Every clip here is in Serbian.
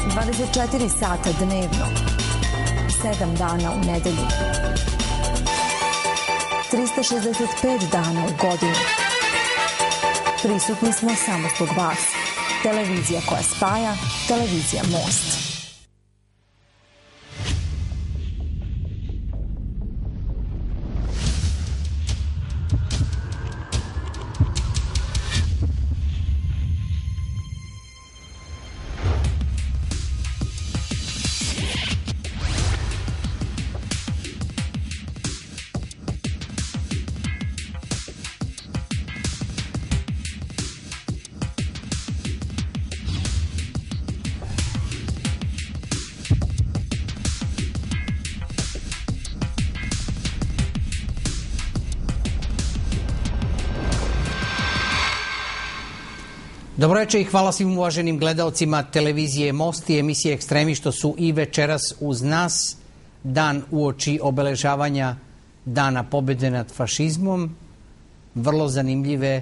24 sata dnevno, 7 dana u nedelju, 365 dana u godini. Prisutni smo samo zbog vas. Televizija koja spaja, televizija Most. Dobro večer i hvala svim uvaženim gledalcima televizije Most i emisije Ekstremi što su i večeras uz nas, dan uoči obeležavanja Dana pobjede nad fašizmom. Vrlo zanimljive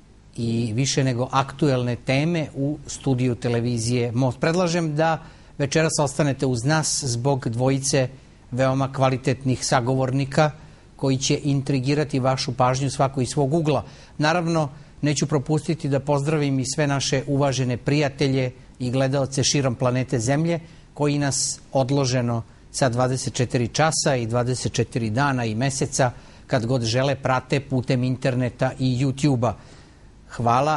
i više nego aktuelne teme u studiju televizije Most. Predlažem da večeras ostanete uz nas zbog dvojice veoma kvalitetnih sagovornika koji će intrigirati vašu pažnju svako iz svog ugla. Naravno, neću propustiti da pozdravim i sve naše uvažene prijatelje i gledalce širom planete Zemlje koji nas odloženo sa 24 časa i 24 dana i meseca kad god žele prate putem interneta i YouTube-a. Hvala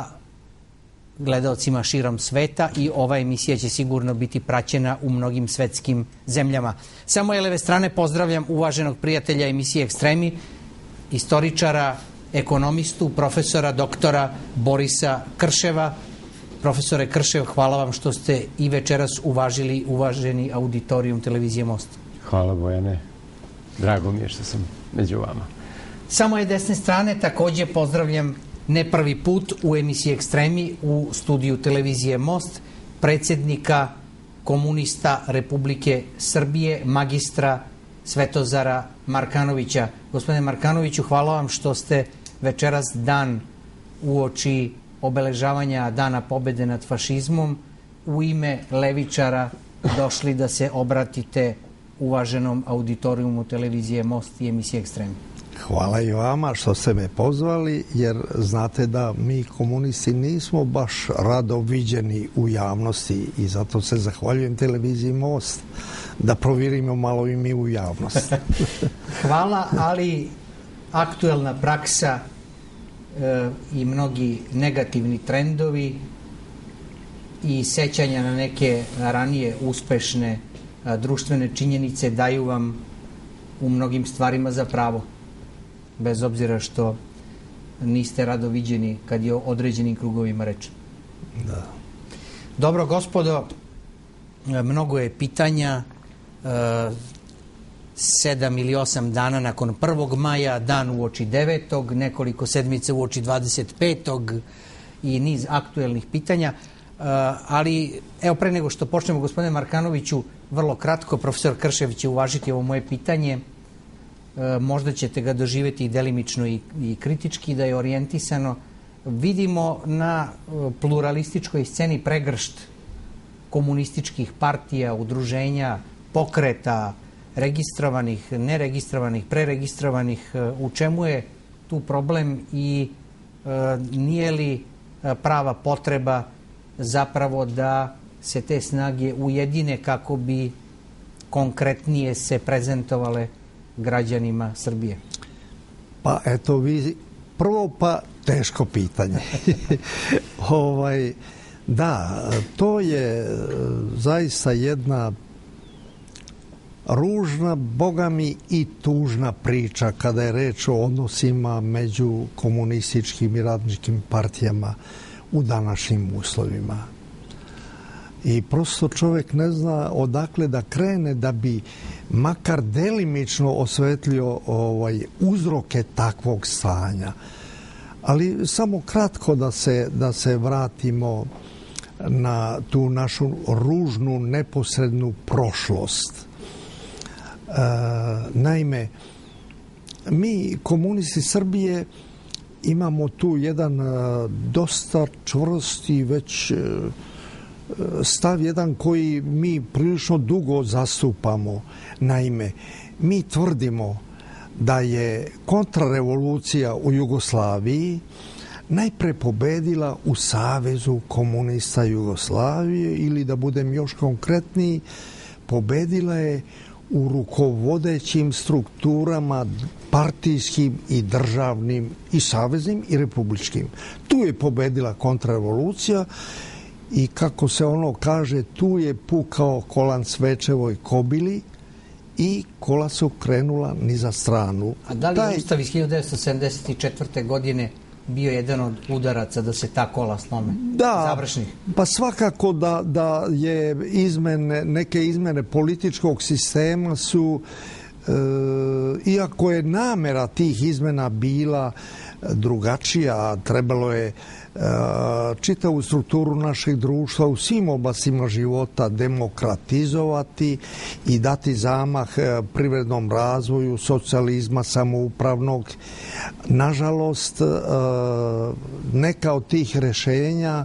gledalcima širom sveta i ova emisija će sigurno biti praćena u mnogim svetskim zemljama. Sa moje leve strane pozdravljam uvaženog prijatelja emisije Ekstremi, istoričara, ekonomistu, profesora, doktora Borisa Krševa. Profesore Kršev, hvala vam što ste i večeras uvažili uvaženi auditorijum televizije Most. Hvala Bojane, drago mi je što sam među vama. Sa moje desne strane također pozdravljam ne prvi put u emisiji Ekstremi u studiju televizije Most predsjednika komunista Republike Srbije, magistra Svetozara Markanovića. Gospodine Markanoviću, hvala vam što ste večeras dan uoči obeležavanja Dana pobjede nad fašizmom u ime levičara došli da se obratite uvaženom auditorijumu televizije Most i emisije Ekstremi. Hvala i vama što ste me pozvali, jer znate da mi komunisti nismo baš rado viđeni u javnosti i zato se zahvaljujem televiziji Most da provjerimo malo i mi u javnost. Hvala, ali aktuelna praksa i mnogi negativni trendovi i sećanja na neke ranije uspešne društvene činjenice daju vam u mnogim stvarima za pravo, bez obzira što niste rado viđeni kad je o određenim krugovima reč. Da. Dobro, gospodo, mnogo je pitanja. 7 ili 8 dana nakon 1. maja, dan uoči 9. nekoliko sedmice uoči 25. i niz aktuelnih pitanja. Ali, evo, pre nego što počnemo, gospodine Markanoviću, vrlo kratko, profesor Kršev će uvažiti ovo moje pitanje. Možda ćete ga doživjeti i delimično i kritički, da je orijentisano. Vidimo na pluralističkoj sceni pregršt komunističkih partija, udruženja, pokreta, registrovanih, neregistrovanih, preregistrovanih. U čemu je tu problem i nije li prava potreba zapravo da se te snage ujedine kako bi konkretnije se prezentovale građanima Srbije? Pa eto vi, prvo pa teško pitanje. Da, to je zaista jedna ružna, bogami i tužna priča kada je reč o odnosima među komunističkim i radničkim partijama u današnjim uslovima. I prosto čovjek ne zna odakle da krene da bi makar delimično osvetlio uzroke takvog stanja. Ali samo kratko da se vratimo na tu našu ružnu, neposrednu prošlost. Naime, mi, komunisti Srbije, imamo tu jedan dosta čvrsti, već stav jedan koji mi prilično dugo zastupamo. Naime, mi tvrdimo da je kontrarevolucija u Jugoslaviji najpre pobedila u Savezu komunista Jugoslavije, ili da budem još konkretniji, pobedila je u rukovodećim strukturama partijskim i državnim i saveznim i republičkim. Tu je pobedila kontrarevolucija i, kako se ono kaže, tu je pukao kolan svečevoj kobili i kola su krenula niza stranu. A da li je Ustav iz 1974. godine bio jedan od udaraca da se ta kola slome? Da, završnih? Pa svakako da je neke izmene političkog sistema su, iako je namera tih izmena bila drugačija, trebalo je čitavu strukturu našeg društva u svim oblastima života demokratizovati i dati zamah privrednom razvoju socijalizma samoupravnog. Nažalost, neka od tih rešenja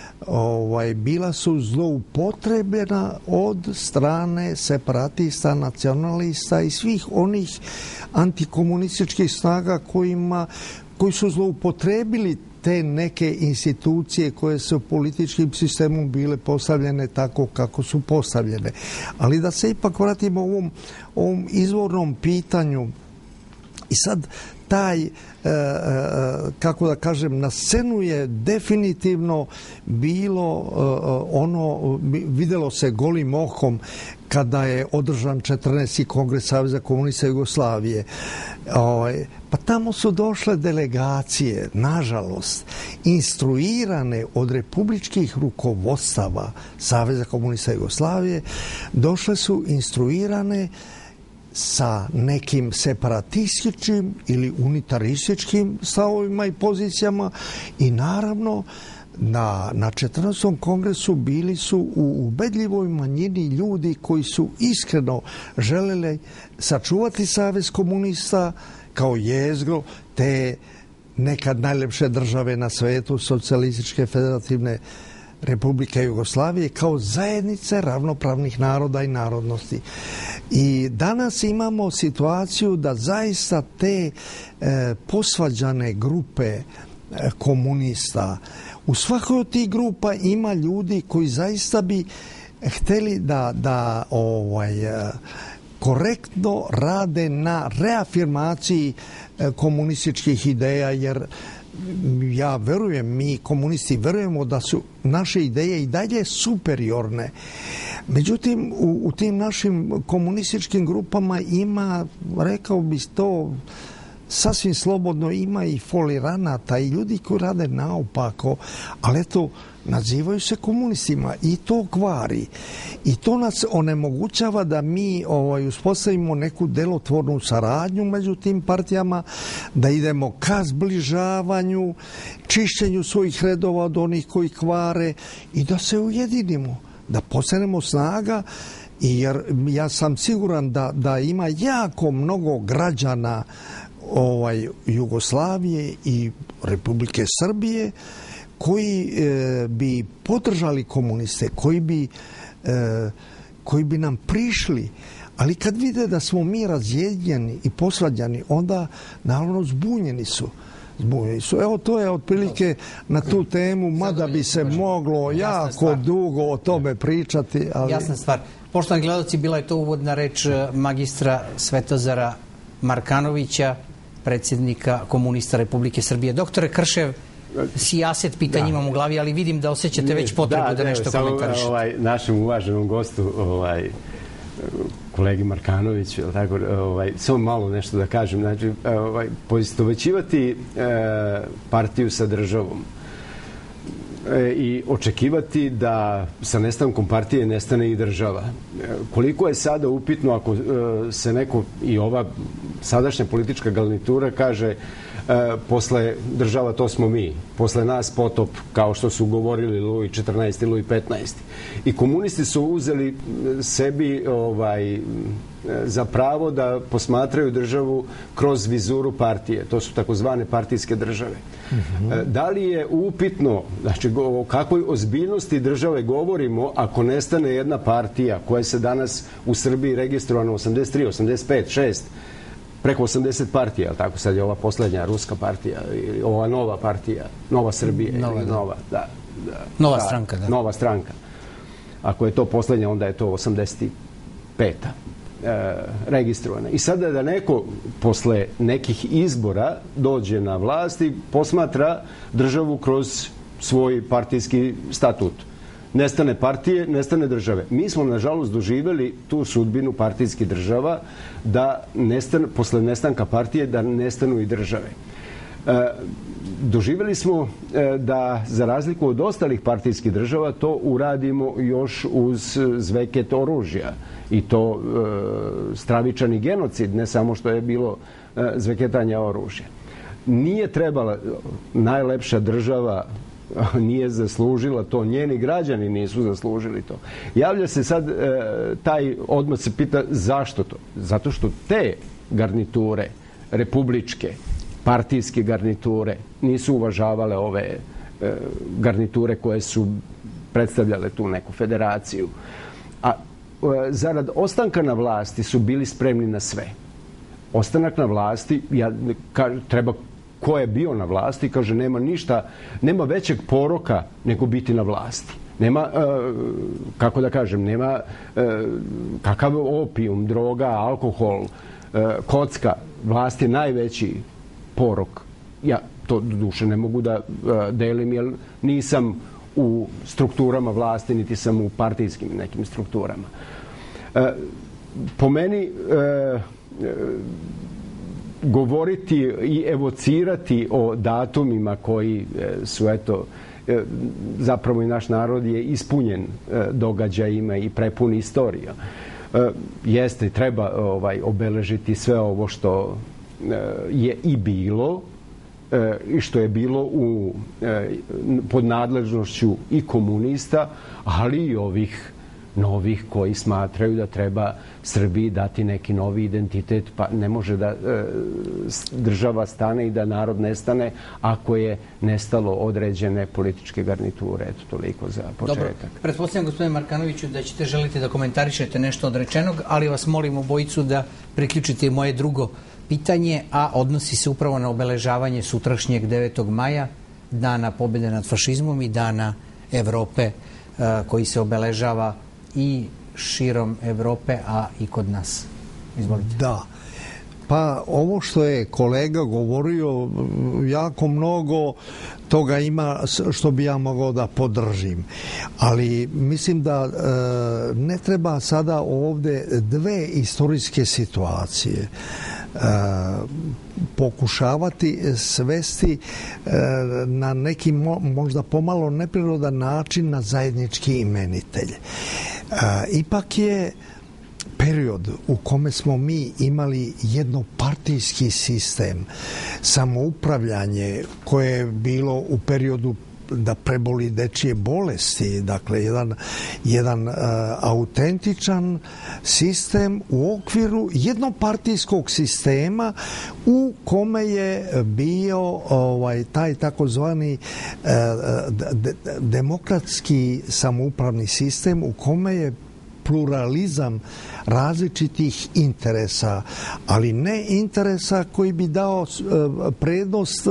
bila su zloupotrebljena od strane separatista, nacionalista i svih onih antikomunističkih snaga koji su zloupotrebili te neke institucije koje su političkim sistemom bile postavljene tako kako su postavljene. Ali da se ipak vratimo ovom izvornom pitanju, i sad taj, kako da kažem, na scenu je definitivno bilo videlo se golim okom kada je održan 14. kongres Saveza komunista Jugoslavije. Pa tamo su došle delegacije, nažalost, instruirane od republičkih rukovodstava Saveza komunista Jugoslavije, došle su instruirane sa nekim separatističkim ili unitarističkim stavovima i pozicijama, i naravno na 14. kongresu bili su u ubedljivoj manjini ljudi koji su iskreno želeli sačuvati Savez komunista kao jezgro te nekad najlepše države na svetu, Socijalističke federativne Republike Jugoslavije, kao zajednice ravnopravnih naroda i narodnosti. I danas imamo situaciju da zaista te posvađane grupe komunista, u svakoj od tih grupa ima ljudi koji zaista bi hteli da korektno rade na reafirmaciji komunističkih ideja, jer ja verujem, mi komunisti verujemo da su naše ideje i dalje superiorne. Međutim, u tim našim komunističkim grupama ima, rekao bih to sasvim slobodno, ima i foliranata i ljudi koji rade naopako, ali eto, nazivaju se komunistima i to kvari. I to nas onemogućava da mi uspostavimo neku delotvornu saradnju među tim partijama, da idemo ka zbližavanju, čišćenju svojih redova od onih koji kvare i da se ujedinimo, da postanemo snaga, jer ja sam siguran da ima jako mnogo građana Jugoslavije i Republike Srbije koji bi podržali komuniste, koji bi nam prišli, ali kad vide da smo mi razjedinjeni i posvađani, onda naravno zbunjeni su. Evo, to je otprilike na tu temu, mada bi se moglo jako dugo o tome pričati. Ali... Jasna stvar. Poštovani gledalci, bila je to uvodna reč magistra Svetozara Markanovića, predsjednika komunista Republike Srbije. Doktore Kršev, sijaset pitanja imam u glavi, ali vidim da osjećate već potrebu da nešto komentarišete. Našem uvaženom gostu, kolegi Markanoviću, samo malo nešto da kažem. Znači, poistovećivati partiju sa državom i očekivati da sa nestankom partije nestane i država. Koliko je sada upitno ako se neko, i ova sadašnja politička garnitura kaže posle država to smo mi, posle nas potop, kao što su govorili Luj 14. i Luj 15. I komunisti su uzeli sebi za pravo da posmatraju državu kroz vizuru partije. To su takozvane partijske države. Da li je upitno, znači o kakvoj ozbiljnosti države govorimo ako nestane jedna partija koja se danas u Srbiji registrovana 83, 85, 6, preko 80 partija, ali tako sad je ova poslednja ruska partija, ili ova nova partija, Nova Srbija, Nova stranka, da. Nova stranka. Ako je to poslednja, onda je to 85. Registrovana. I sada da neko posle nekih izbora dođe na vlast i posmatra državu kroz svoj partijski statut. Nestane partije, nestane države. Mi smo, nažalost, doživjeli tu sudbinu partijskih država da posle nestanka partije da nestanu i države. Doživjeli smo da, za razliku od ostalih partijskih država, to uradimo još uz zveket oružja. I to stravičan i genocid, ne samo što je bilo zveketanja oružja. Nije trebala, najlepša država nije zaslužila to, njeni građani nisu zaslužili to. Javlja se sad, odmah se pita zašto to? Zato što te garniture, republičke, partijske garniture, nisu uvažavale ove garniture koje su predstavljale tu neku federaciju. A zarad ostanka na vlasti su bili spremni na sve. Ostanak na vlasti, treba ko je bio na vlasti, kaže nema ništa, nema većeg poroka nego biti na vlasti. Nema, kako da kažem, nema kakav opijum, droga, alkohol, kocka. Vlast je najveći porok. Ja to duše ne mogu da delim, jer nisam u strukturama vlasti, niti sam u partijskim nekim strukturama. Po meni, govoriti i evocirati o datumima koji su, eto, zapravo i naš narod je ispunjen događajima i prepun istorija. Jeste, treba obeležiti sve ovo što je i bilo i što je bilo pod nadležnošću i komunista, ali i ovih novih koji smatraju da treba Srbiji dati neki novi identitet, pa ne može da država stane i da narod nestane ako je nestalo određene političke garniture. Eto, toliko za početak. Dobro, pretpostavljam, gospodine Markanoviću, da ćete želiti da komentarišete nešto od rečenog, ali vas molim obojicu da priključite moje drugo pitanje, a odnosi se upravo na obeležavanje sutrašnjeg 9. maja, Dana pobjede nad fašizmom i Dana Evrope, koji se obeležava i širom Evrope, a i kod nas. Izvolite. Da. Pa ovo što je kolega govorio, jako mnogo toga ima što bi ja mogao da podržim. Ali mislim da ne treba sada ovde dve istorijske situacije pokušavati svesti na neki možda pomalo neprirodan način na zajednički imenitelj. Ipak je period u kome smo mi imali jednopartijski sistem, samoupravljanje koje je bilo u periodu da preboli dečije bolesti, dakle jedan autentičan sistem u okviru jednopartijskog sistema u kome je bio taj takozvani demokratski samoupravni sistem u kome je pluralizam različitih interesa, ali ne interesa koji bi dao prednost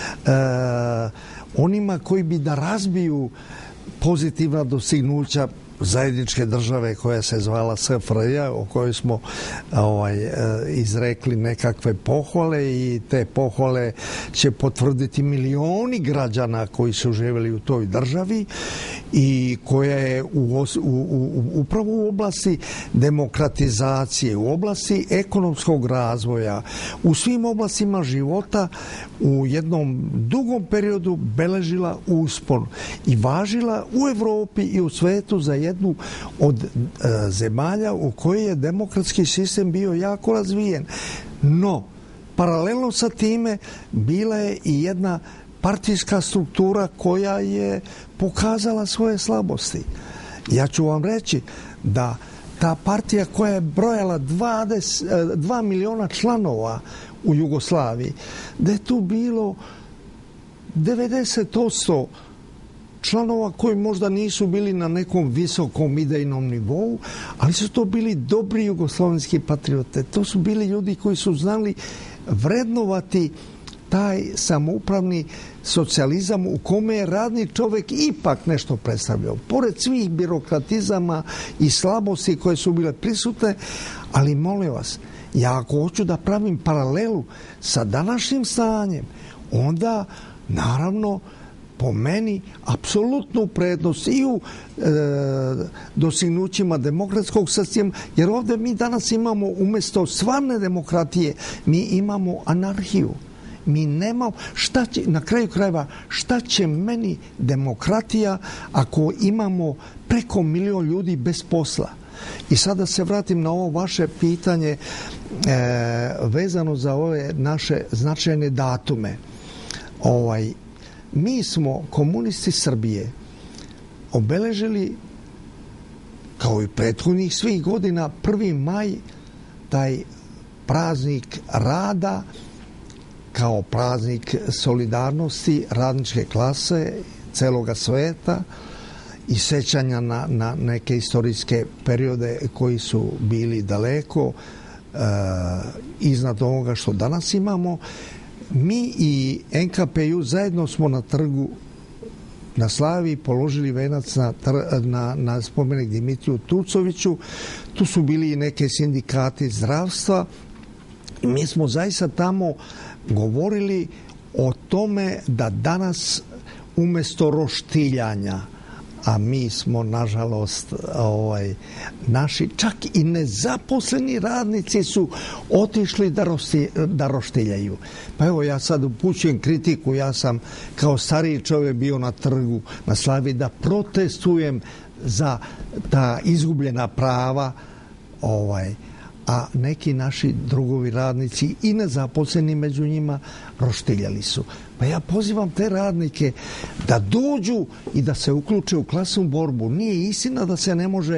onima koji bi da razbiju pozitivna dostignuća zajedničke države koja se zvala SFRJ, o kojoj smo izrekli nekakve pohvale i te pohvale će potvrditi milioni građana koji su živjeli u toj državi i koja je upravo u oblasti demokratizacije, u oblasti ekonomskog razvoja, u svim oblastima života u jednom dugom periodu beležila uspon i važila u Evropi i u svetu za jednu od zemalja u kojoj je demokratski sistem bio jako razvijen. No, paralelno sa time bila je i jedna partijska struktura koja je pokazala svoje slabosti. Ja ću vam reći da ta partija koja je brojala 2 miliona članova u Jugoslaviji, da je tu bilo 90% članova koji možda nisu bili na nekom visokom idejnom nivou, ali su to bili dobri jugoslovenski patriote. To su bili ljudi koji su znali vrednovati taj samoupravni socijalizam u kome je radni čovjek ipak nešto predstavljao. Pored svih birokratizama i slabosti koje su bile prisutne, ali molim vas, ja ako hoću da pravim paralelu sa današnjim stanjem, onda naravno po meni apsolutnu prednost i u dostignućima demokratskog sistema, jer ovdje mi danas imamo umjesto stvarne demokratije, mi imamo anarhiju. Mi nemamo, na kraju krajeva, šta će meni demokratija ako imamo preko 1 milion ljudi bez posla? I sada se vratim na ovo vaše pitanje vezano za ove naše značajne datume. Mi smo, komunisti Srbije, obeležili, kao i prethodnih svih godina, 1. maj, taj praznik rada, kao praznik solidarnosti radničke klase celoga sveta i sećanja na neke istorijske periode koji su bili daleko iznad ovoga što danas imamo. Mi i NKPU zajedno smo na trgu na Slavi položili venac na spomenik Dimitriju Tucoviću. Tu su bili i neke sindikati zdravstva. Mi smo zaista tamo govorili o tome da danas umjesto roštiljanja, a mi smo nažalost naši čak i nezaposleni radnici su otišli da roštiljaju. Pa evo, ja sad upućujem kritiku, ja sam kao stariji čovjek bio na trgu na Slavi da protestujem za ta izgubljena prava, a neki naši drugovi radnici i nezaposleni među njima roštiljali su. Pa ja pozivam te radnike da dođu i da se uključe u klasnu borbu. Nije istina da se ne može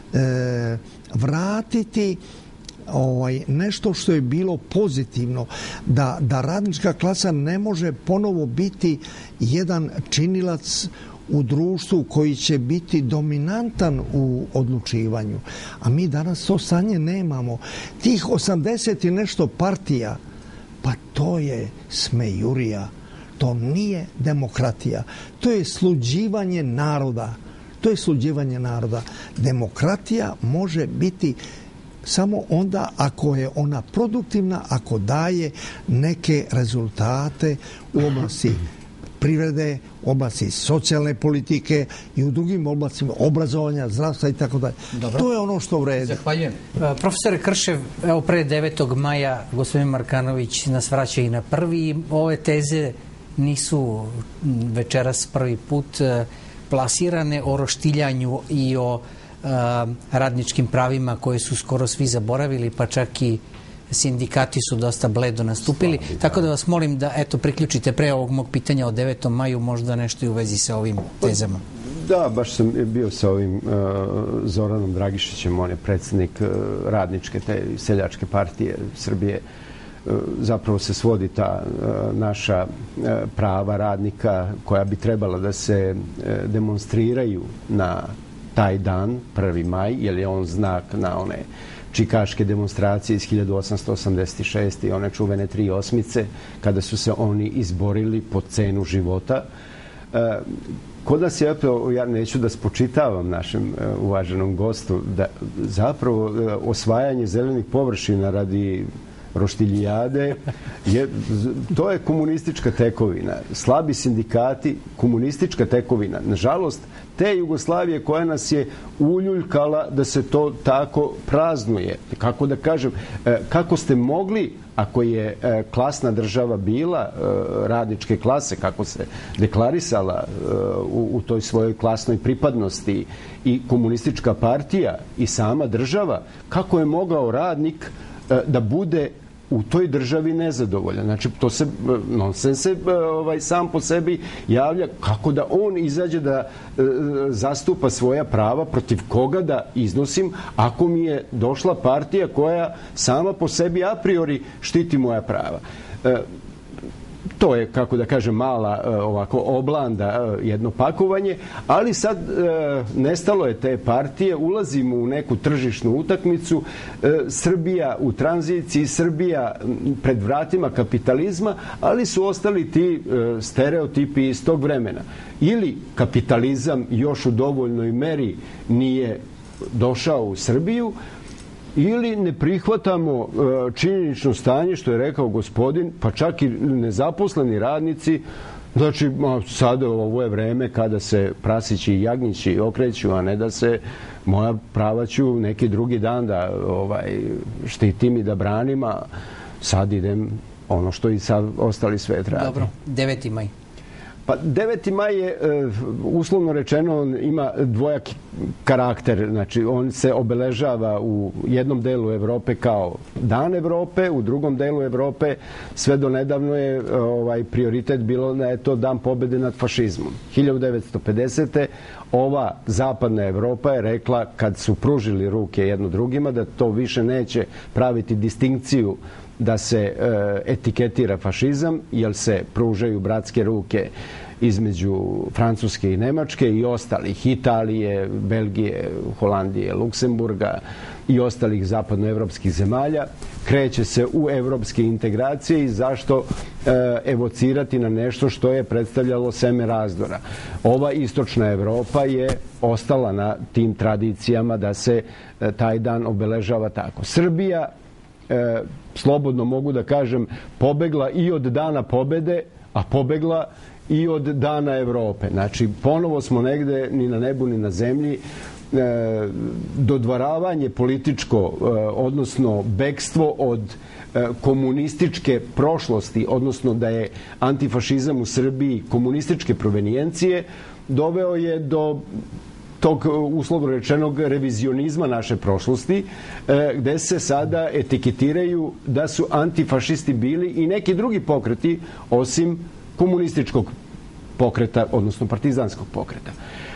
vratiti nešto što je bilo pozitivno, da radnička klasa ne može ponovo biti jedan činilac u društvu koji će biti dominantan u odlučivanju. A mi danas to stanje nemamo. Tih 80 i nešto partija, pa to je smejurija. To nije demokratija. To je sluđivanje naroda. To je sluđivanje naroda. Demokratija može biti samo onda ako je ona produktivna, ako daje neke rezultate u oblasti privrede, oblasti socijalne politike i u drugim oblastima obrazovanja, zdravstva i tako dalje. To je ono što vredi. Zahvaljujem. Profesore Kršev, evo pre 9. maja gospodin Markanović nas vraća i na prvi. Ove teze nisu večeras prvi put plasirane o roštiljanju i o radničkim pravima koje su skoro svi zaboravili, pa čak i sindikati su dosta bledo nastupili. Tako da vas molim da priključite pre ovog mog pitanja o 9. maju možda nešto i u vezi sa ovim tezama. Da, baš sam bio sa ovim Zoranom Dragišićem, on je predsjednik radničke te seljačke partije Srbije. Zapravo se svodi ta naša prava radnika koja bi trebala da se demonstriraju na taj dan, 1. maj, jer je on znak na one čikaške demonstracije iz 1886. i one čuvene 3 osmice, kada su se oni izborili po cenu života. Kod nas je, ja neću da spočitavam našem uvaženom gostu, da zapravo osvajanje zelenih površina radi roštiljijade, to je komunistička tekovina. Slabi sindikati, komunistička tekovina. Nažalost, te Jugoslavije koja nas je uljuljkala da se to tako praznuje. Kako da kažem, kako ste mogli, ako je klasna država bila radničke klase, kako se deklarisala u toj svojoj klasnoj pripadnosti i komunistička partija i sama država, kako je mogao radnik da bude u toj državi nezadovoljan. Znači, to se nonsens se sam po sebi javlja. Kako da on izađe da zastupa svoja prava, protiv koga da iznosim, ako mi je došla partija koja sama po sebi a priori štiti moja prava. To je, kako da kažem, mala ovako oblanda, jedno pakovanje, ali sad nestalo je te partije, ulazimo u neku tržišnu utakmicu, Srbija u tranziciji, Srbija pred vratima kapitalizma, ali su ostali ti stereotipi iz tog vremena. Ili kapitalizam još u dovoljnoj meri nije došao u Srbiju, ili ne prihvatamo činjenično stanje, što je rekao gospodin, pa čak i nezaposleni radnici. Znači, sada ovo je vreme kada se prasići i jagnjići okreću, a ne da se moja prava ću neki drugi dan da štitim i da branim, a sad idem ono što i sad ostali svet radi. Dobro, 9. maj. Pa 9. maj je, uslovno rečeno, on ima dvojaki karakter. Znači, on se obeležava u jednom delu Evrope kao Dan Evrope, u drugom delu Evrope sve do nedavno je prioritet bilo da je to Dan pobede nad fašizmom. 1950. ova zapadna Evropa je rekla, kad su pružili ruke jedno drugima, da to više neće praviti distinkciju da se etiketira fašizam, jer se pružaju bratske ruke između Francuske i Nemačke i ostalih, Italije, Belgije, Holandije, Luksemburga i ostalih zapadnoevropskih zemalja. Kreće se u evropske integracije i zašto evocirati na nešto što je predstavljalo seme razdora. Ova istočna Evropa je ostala na tim tradicijama da se taj dan obeležava tako. Srbija, slobodno mogu da kažem, pobegla i od Dana pobede, a pobegla i od Dana Evrope. Znači, ponovo smo negde ni na nebu ni na zemlji. Dodvaravanje političko, odnosno bekstvo od komunističke prošlosti, odnosno da je antifašizam u Srbiji komunističke provenijencije, doveo je do tog uslovno rečenog revizionizma naše prošlosti, gde se sada etiketiraju da su antifašisti bili i neki drugi pokreti osim komunističkog pokreta, odnosno partizanskog pokreta.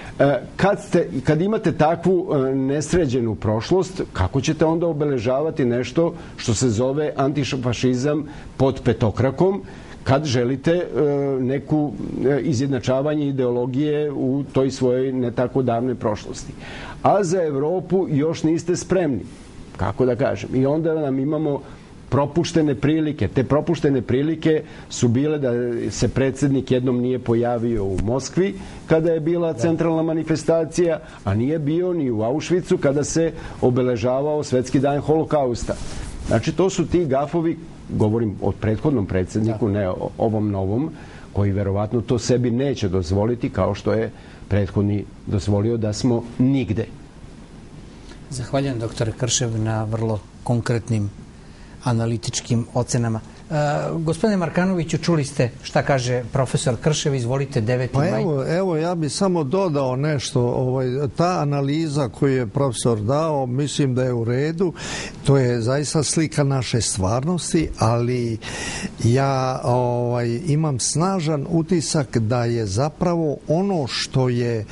Kad imate takvu nesređenu prošlost, kako ćete onda obeležavati nešto što se zove antifašizam pod petokrakom, kad želite neku izjednačavanje ideologije u toj svojoj ne tako davnoj prošlosti. A za Evropu još niste spremni, kako da kažem. I onda nam imamo propuštene prilike. Te propuštene prilike su bile da se predsjednik jednom nije pojavio u Moskvi kada je bila centralna manifestacija, a nije bio ni u Auschwitzu kada se obeležavao Svetski dan holokausta. Znači, to su ti gafovi, govorim o prethodnom predsjedniku, ne o ovom novom, koji verovatno to sebi neće dozvoliti, kao što je prethodni dozvolio da smo nigde. Zahvaljujem, doktore Kršev, na vrlo konkretnim analitičkim ocenama. Gospodine Markanoviću, čuli ste šta kaže profesor Kršev, izvolite, 9. maj. Pa evo, ja bih samo dodao nešto. Ta analiza koju je profesor dao, mislim da je u redu. To je zaista slika naše stvarnosti, ali ja imam snažan utisak da je zapravo ono što je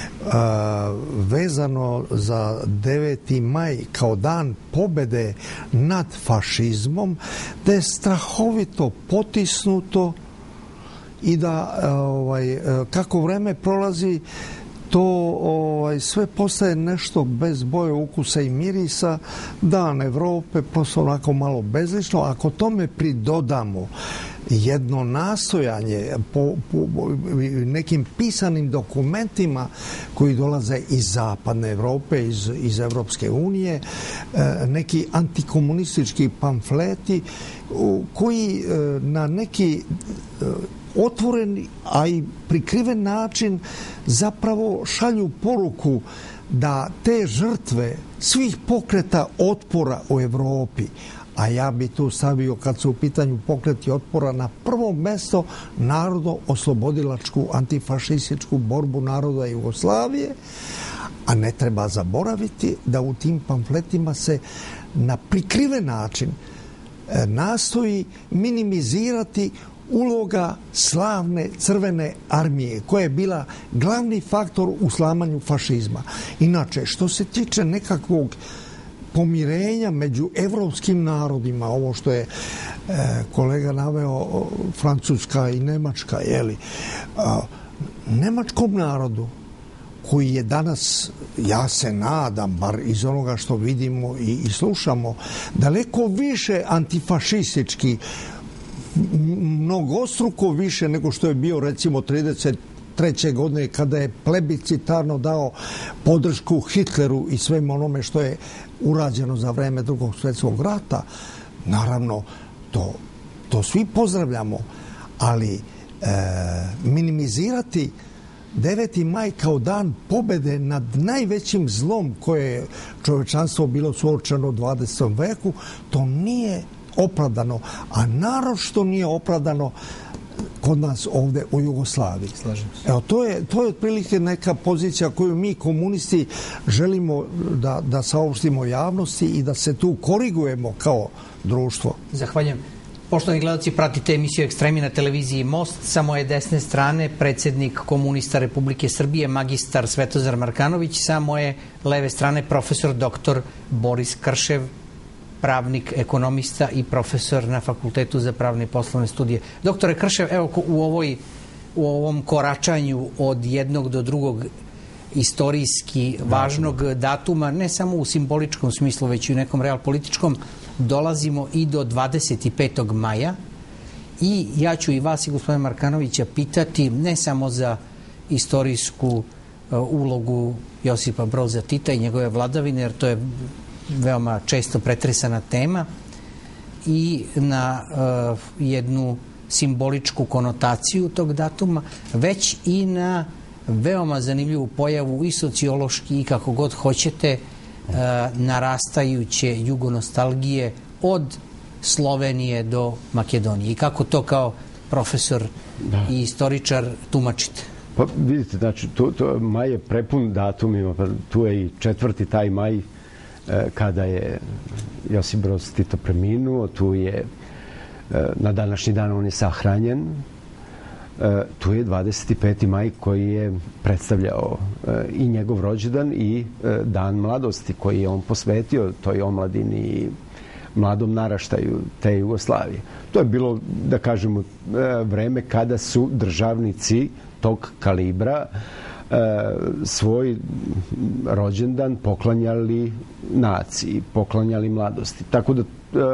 vezano za 9. maj kao dan pobede nad fašizmom, da je strahovito potisnuto i da kako vreme prolazi to sve postaje nešto bez boje, ukusa i mirisa. Dan Evrope prosto onako malo bezlično. Ako tome pridodamo jedno nastojanje po nekim pisanim dokumentima koji dolaze iz zapadne Evrope, iz Evropske unije, neki antikomunistički pamfleti koji na neki otvoreni, a i prikriven način zapravo šalju poruku da te žrtve svih pokreta otpora u Evropi, a ja bi tu stavio, kad su u pitanju pokreti otpora, na prvo mesto narodno-oslobodilačku antifašističku borbu naroda Jugoslavije, a ne treba zaboraviti da u tim pamfletima se na prikriven način nastoji minimizirati uloga slavne Crvene armije, koja je bila glavni faktor u slamanju fašizma. Inače, što se tiče nekakvog pomirenja među evropskim narodima, ovo što je kolega naveo Francuska i Nemačka, nemačkom narodu koji je danas, ja se nadam, bar iz onoga što vidimo i slušamo, daleko više antifašistički, mnogostruko više nego što je bio recimo 1933. godine kada je plebiscitarno dao podršku Hitleru i svem onome što je urađeno za vreme Drugog svjetskog rata. Naravno, to svi pozdravljamo, ali minimizirati 9. maj kao dan pobede nad najvećim zlom koje je čovečanstvo bilo suočeno u 20. veku, to nije opravdano, a naročito nije opravdano kod nas ovde u Jugoslaviji. Evo, to je otprilike neka pozicija koju mi komunisti želimo da saopštimo javnosti i da se tu korigujemo kao društvo. Zahvaljujem. Poštovani gledalci, pratite emisiju Ekstremi na televiziji Most. Sa moje desne strane predsjednik Komunista Republike Srbije, magistar Svetozar Markanović. Sa moje leve strane profesor dr. Boris Kršev, pravnik, ekonomista i profesor na Fakultetu za pravne i poslovne studije. Doktore Kršev, evo u ovom koračanju od jednog do drugog istorijski važnog datuma, ne samo u simboličkom smislu, već i u nekom realpolitičkom, dolazimo i do 25. maja i ja ću i vas i gospodina Markanovića pitati ne samo za istorijsku ulogu Josipa Broza Tita i njegove vladavine, jer to je veoma često pretresana tema, i na jednu simboličku konotaciju tog datuma, već i na veoma zanimljivu pojavu i sociološki i kako god hoćete narastajuće jugonostalgije od Slovenije do Makedonije. I kako to kao profesor i istoričar tumačite? Pa vidite, znači, maj je prepun datumima, pa tu je i 4. taj maj kada je Josip Broz Tito preminuo, tu je na današnji dan on je sahranjen, tu je 25. maj koji je predstavljao i njegov rođendan i dan mladosti koji je on posvetio toj omladini i mladom naraštaju te Jugoslavije. To je bilo, da kažemo, vreme kada su državnici tog kalibra svoj rođendan poklanjali naciji, poklanjali mladosti. Tako da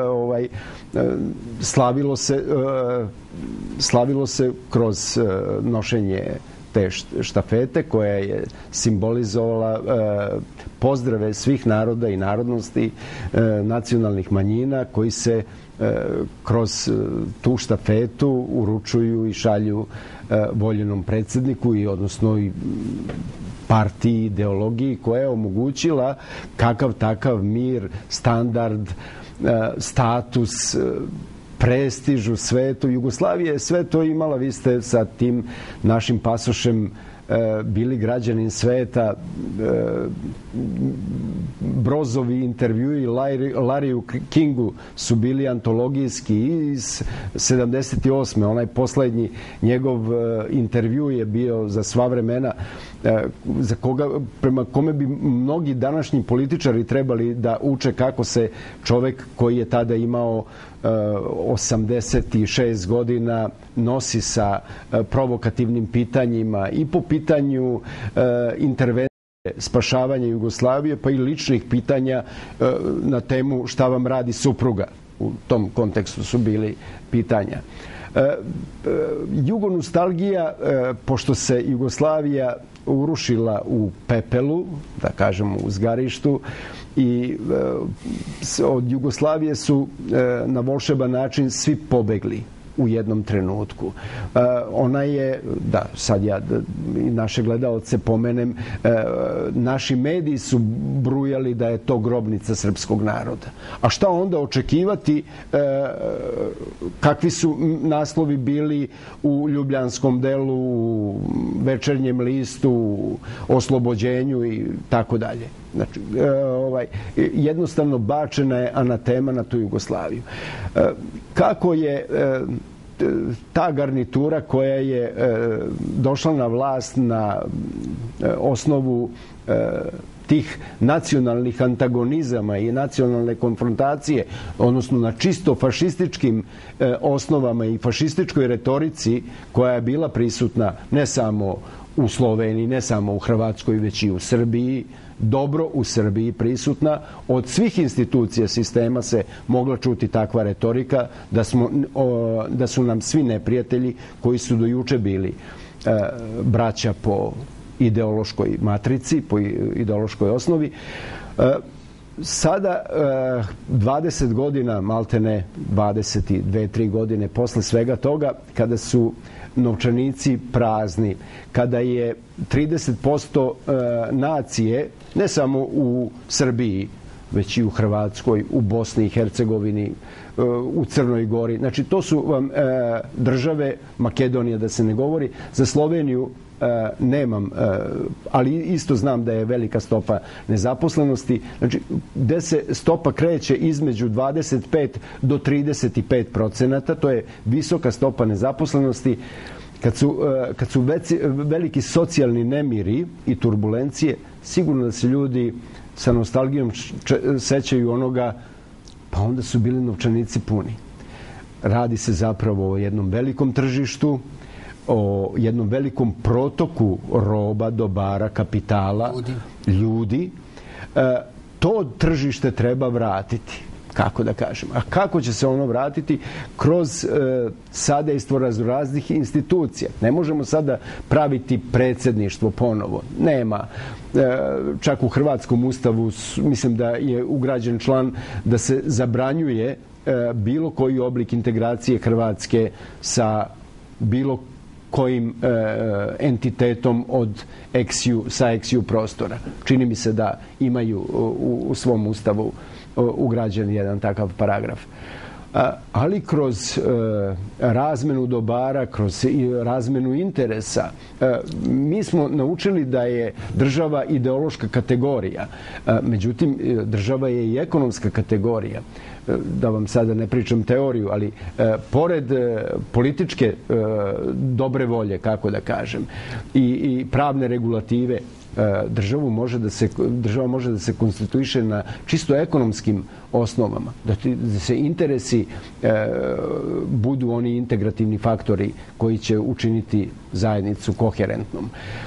slavilo se kroz nošenje te štafete koja je simbolizovala pozdrave svih naroda i narodnosti, nacionalnih manjina koji se kroz tu štafetu uručuju i šalju voljenom predsjedniku i odnosno i partiji, ideologiji koja je omogućila kakav takav mir, standard, status, prestiž u svetu. Jugoslavija je sve to imala. Vi ste sa tim našim pasošem bili građanin sveta. Brozovi intervjui Lariju Kingu su bili antologijski iz 78. Onaj poslednji njegov intervju je bio za sva vremena, prema kome bi mnogi današnji političari trebali da uče kako se čovek koji je tada imao 86 godina nosi sa provokativnim pitanjima i po pitanju intervencije, spašavanja Jugoslavije, pa i ličnih pitanja na temu šta vam radi supruga. U tom kontekstu su bili pitanja. Jugonostalgija, pošto se Jugoslavija urušila u pepelu, da kažemo u zgarištu, i od Jugoslavije su na volšeban način svi pobegli u jednom trenutku. Ona je, da, sad ja i naše gledalce pomenem, naši mediji su brujali da je to grobnica srpskog naroda. A šta onda očekivati, kakvi su naslovi bili u Ljubljanskom delu, u Večernjem listu, u Oslobođenju i tako dalje. Znači, jednostavno bačena je anatema na tu Jugoslaviju. Kako je ta garnitura koja je došla na vlast na osnovu tih nacionalnih antagonizama i nacionalne konfrontacije, odnosno na čisto fašističkim osnovama i fašističkoj retorici koja je bila prisutna ne samo u Sloveniji, ne samo u Hrvatskoj, već i u Srbiji, dobro u Srbiji prisutna. Od svih institucija sistema se mogla čuti takva retorika da su nam svi neprijatelji koji su do juče bili braća po ideološkoj matrici, po ideološkoj osnovi. Sada, 20 godina, maltene 22-3 godine posle svega toga, kada su novčanici prazni, kada je 30% nacije, ne samo u Srbiji, već i u Hrvatskoj, u Bosni i Hercegovini, u Crnoj Gori. Znači, to su vam države, Makedonija da se ne govori, za Sloveniju nemam, ali isto znam da je velika stopa nezaposlenosti. Znači, gde se stopa kreće između 25 do 35%, to je visoka stopa nezaposlenosti. Kad su veliki socijalni nemiri i turbulencije, sigurno da se ljudi sa nostalgijom sećaju onoga, pa onda su bili novčanici puni. Radi se zapravo o jednom velikom tržištu, o jednom velikom protoku roba, dobara, kapitala, ljudi. To tržište treba vratiti. Kako da kažem? A kako će se ono vratiti? Kroz sadejstvo raznih institucija. Ne možemo sada praviti predsjedništvo ponovo. Nema. Čak u Hrvatskom ustavu mislim da je ugrađen član da se zabranjuje bilo koji oblik integracije Hrvatske sa bilo kojim entitetom sa eksiju prostora. Čini mi se da imaju u svom ustavu ugrađen jedan takav paragraf. Ali kroz razmenu dobara, kroz razmenu interesa, mi smo naučili da je država ideološka kategorija. Međutim, država je i ekonomska kategorija. Da vam sada ne pričam teoriju, ali pored političke dobre volje, kako da kažem, i pravne regulative, država može da se konstituiše na čisto ekonomskim osnovama, da se interesi budu oni integrativni faktori koji će učiniti zajednicu koherentnom.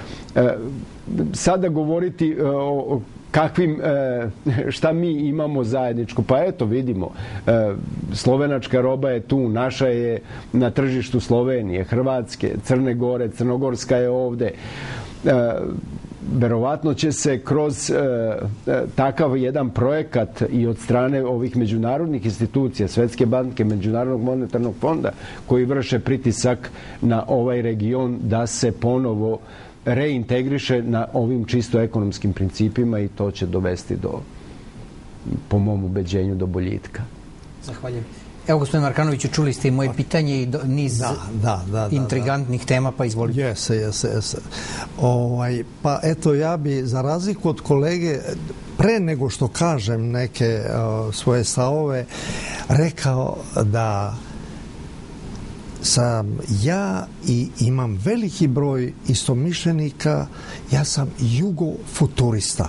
Sada govoriti o šta mi imamo zajedničko, pa eto vidimo, slovenačka roba je tu, naša je na tržištu Slovenije, Hrvatske, Crne Gore, crnogorska je ovde. Verovatno će se kroz takav jedan projekat i od strane ovih međunarodnih institucija, Svetske banke, Međunarodnog monetarnog fonda, koji vrše pritisak na ovaj region da se ponovo reintegriše na ovim čisto ekonomskim principima i to će dovesti do, po mom ubeđenju, do boljitka. Zahvaljujem. Evo, gospodin Markanoviću, čuli ste i moje pitanje i niz intrigantnih tema, pa izvolite. Jeste. Pa eto, ja bi, za razliku od kolege, pre nego što kažem neke svoje stavove, rekao da sam ja i imam veliki broj istomišljenika, ja sam jugofuturista.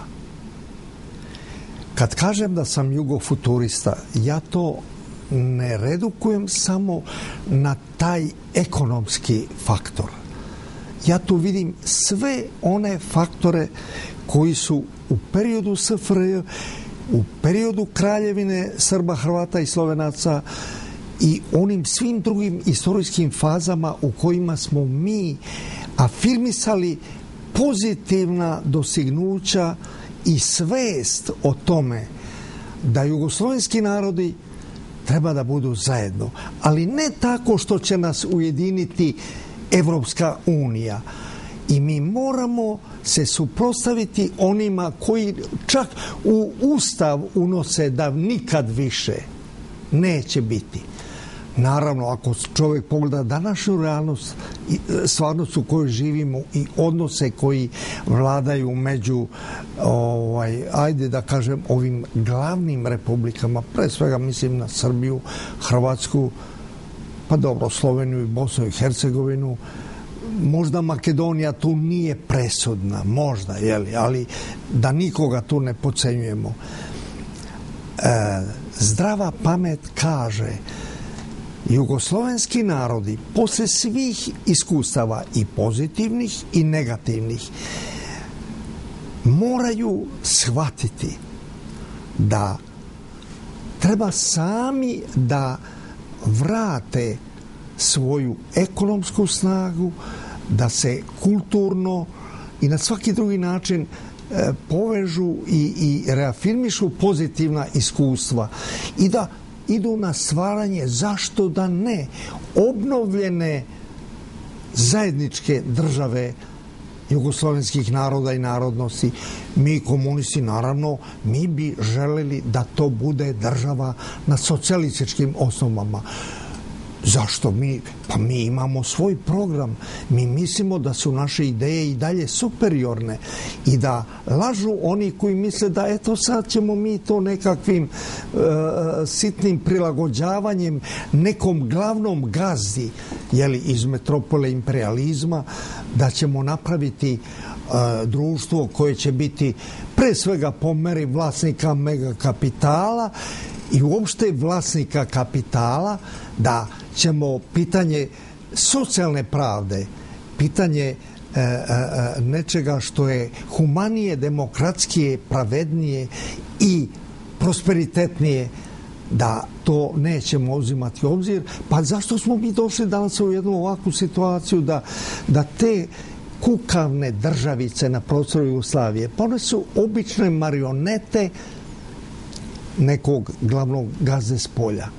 Kad kažem da sam jugofuturista, ja to ne redukujem samo na taj ekonomski faktor. Ja tu vidim sve one faktore koji su u periodu SFRJ, u periodu kraljevine Srba, Hrvata i Slovenaca i onim svim drugim istorijskim fazama u kojima smo mi afirmisali pozitivna dostignuća i svest o tome da jugoslovenski narodi treba da budu zajedno, ali ne tako što će nas ujediniti Evropska unija. I mi moramo se suprotstaviti onima koji čak u Ustav unose da nikad više neće biti. Naravno, ako čovjek pogleda današnju realnost, stvarnost u kojoj živimo i odnose koji vladaju među, ajde da kažem, ovim glavnim republikama, pre svega mislim na Srbiju, Hrvatsku, pa dobro, Sloveniju i Bosnu i Hercegovinu, možda Makedonija tu nije presudna, možda, ali da nikoga tu ne podcenjujemo. Zdrava pamet kaže, jugoslovenski narodi posle svih iskustava i pozitivnih i negativnih moraju shvatiti da treba sami da vrate svoju ekonomsku snagu, da se kulturno i na svaki drugi način povežu i reafirmišu pozitivna iskustva i da idu na stvaranje, zašto da ne, obnovljene zajedničke države jugoslovenskih naroda i narodnosti. Mi komunisti, naravno, mi bi želeli da to bude država na socijalističkim osnovama. Zašto mi? Pa mi imamo svoj program. Mi mislimo da su naše ideje i dalje superiorne i da lažu oni koji misle da eto sad ćemo mi to nekakvim sitnim prilagođavanjem nekom glavnom gazdi iz metropole imperializma da ćemo napraviti društvo koje će biti pre svega po meri vlasnika megakapitala i uopšte vlasnika kapitala, da ćemo pitanje socijalne pravde, pitanje nečega što je humanije, demokratskije, pravednije i prosperitetnije, da to nećemo uzimati u obzir. Pa zašto smo mi došli danas u jednu ovakvu situaciju da te kukavne državice na prostoru Jugoslavije, pa one su obične marionete nekog glavnog gazde s polja.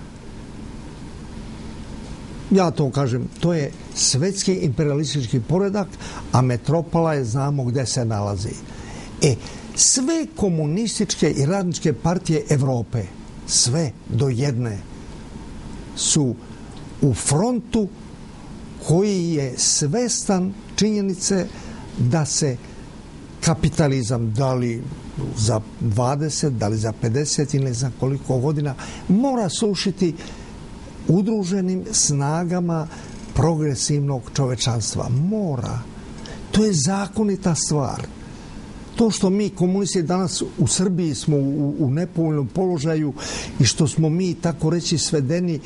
Ja to kažem, to je svetski imperialistički poredak, a metropola je, znamo gde se nalazi. Sve komunističke i radničke partije Evrope, sve do jedne, su u frontu koji je svestan činjenice da se kapitalizam, da li za 20, da li za 50 ili ne znam koliko godina, mora sušiti udruženim snagama progresivnog čovečanstva. Mora. To je zakonita stvar. To što mi komunisti danas u Srbiji smo u nepovoljnom položaju i što smo mi, tako reći, svedeni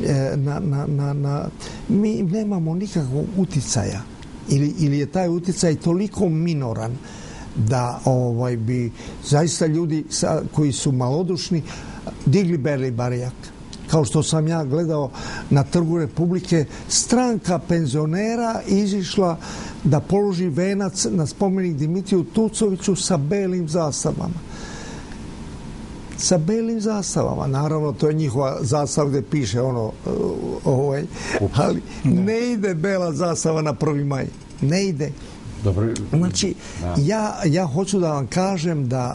mi nemamo nikakvog uticaja. Ili je taj uticaj toliko minoran da bi zaista ljudi koji su malodušni digli berli barijak. Kao što sam ja gledao na Trgu Republike, stranka penzionera izišla da položi venac na spomenik Dimitriju Tucoviću sa belim zastavama. Sa belim zastavama. Naravno, to je njihova zastava gde piše ali ne ide bela zastava na 1. maj. Ne ide. Znači, ja hoću da vam kažem da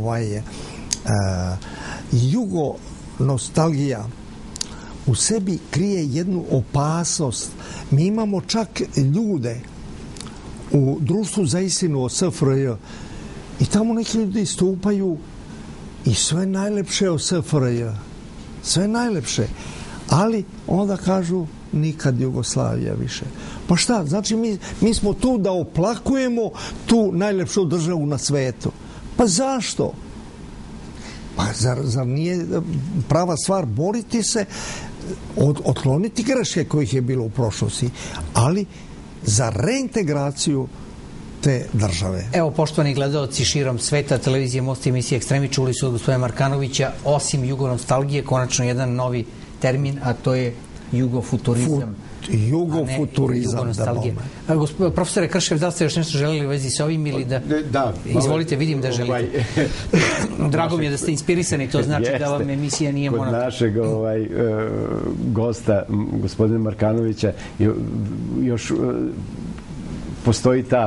jugo nostalgija u sebi krije jednu opasnost. Mi imamo čak ljude u društvu za istinu o SFRJ i tamo neki ljudi istupaju i sve najlepše o SFRJ. Sve najlepše. Ali onda kažu nikad Jugoslavija više. Pa šta? Znači mi smo tu da oplakujemo tu najlepšu državu na svetu. Pa zašto? Pa zar nije prava stvar boriti se, otkloniti greške kojih je bilo u prošlosti, ali za reintegraciju te države. Evo, poštovani gledalci širom sveta, televizije Most i emisije Ekstremi, čuli su od gospodina Markanovića, osim jugonostalgije, konačno jedan novi termin, a to je jugofuturizam. Jugofuturizam, da. Profesore Kršev, da li ste još nešto želeli u vezi sa ovim ili da... Da. Izvolite, vidim da želite. Drago mi je da ste inspirisani, to znači da vam emisija nije monoton. Kod našeg gosta, gospodina Markanovića, još postoji ta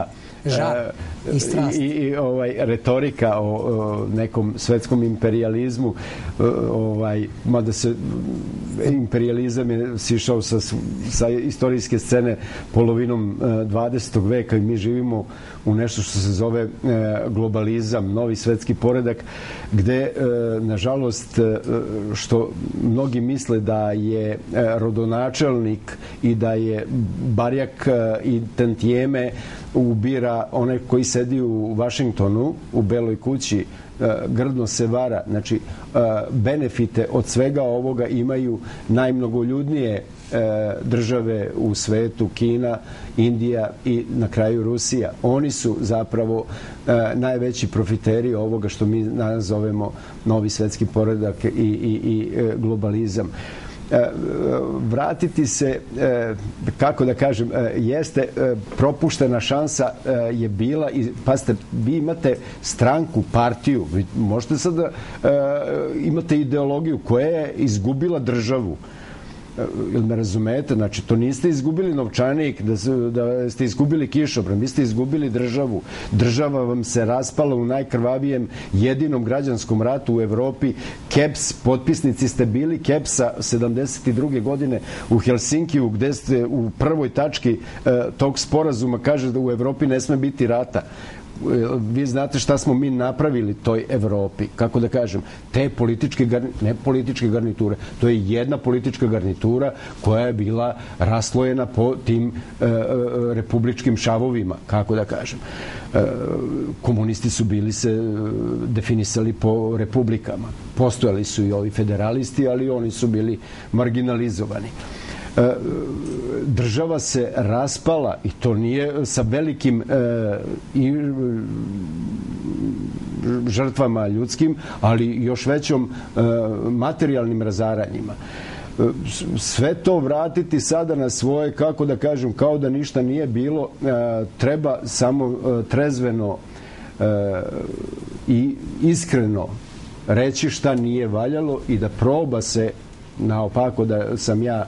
žar i strast. I retorika o nekom svetskom imperijalizmu, mada se imperijalizam je sišao sa istorijske scene polovinom 20. veka i mi živimo u nešto što se zove globalizam, novi svetski poredak, gde, nažalost, što mnogi misle da je rodonačelnik i da je barjak i tantijeme ubira onaj koji sedi u Vašingtonu, u Beloj kući, grdno se vara. Znači, benefite od svega ovoga imaju najmnogoljudnije države u svetu, Kina, Indija i na kraju Rusija. Oni su zapravo najveći profiteri ovoga što mi nazovemo novi svetski poredak i globalizam. Vratiti se, kako da kažem, jeste propuštena šansa je bila i pazite, vi imate stranku, partiju, vi možete sad da imate ideologiju koja je izgubila državu. Jel me razumete? Znači, to niste izgubili novčanik, da ste izgubili kišobran, vi ste izgubili državu. Država vam se raspala u najkrvavijem jedinom građanskom ratu u Evropi. KEPS, potpisnici ste bili KEPS-a 72. godine u Helsinkiju, gde ste u prvoj tački tog sporazuma kaže da u Evropi ne sme biti rata. Vi znate šta smo mi napravili toj Evropi, kako da kažem, te političke, ne političke garniture, to je jedna politička garnitura koja je bila raslojena po tim republičkim šavovima, kako da kažem. Komunisti su bili se definisali po republikama. Postojali su i ovi federalisti, ali oni su bili marginalizovani. Država se raspala i to nije sa velikim žrtvama ljudskim, ali još većom materijalnim razaranjima. Sve to vratiti sada na svoje, kako da kažem, kao da ništa nije bilo, treba samo trezveno i iskreno reći šta nije valjalo i da proba se naopako da sam ja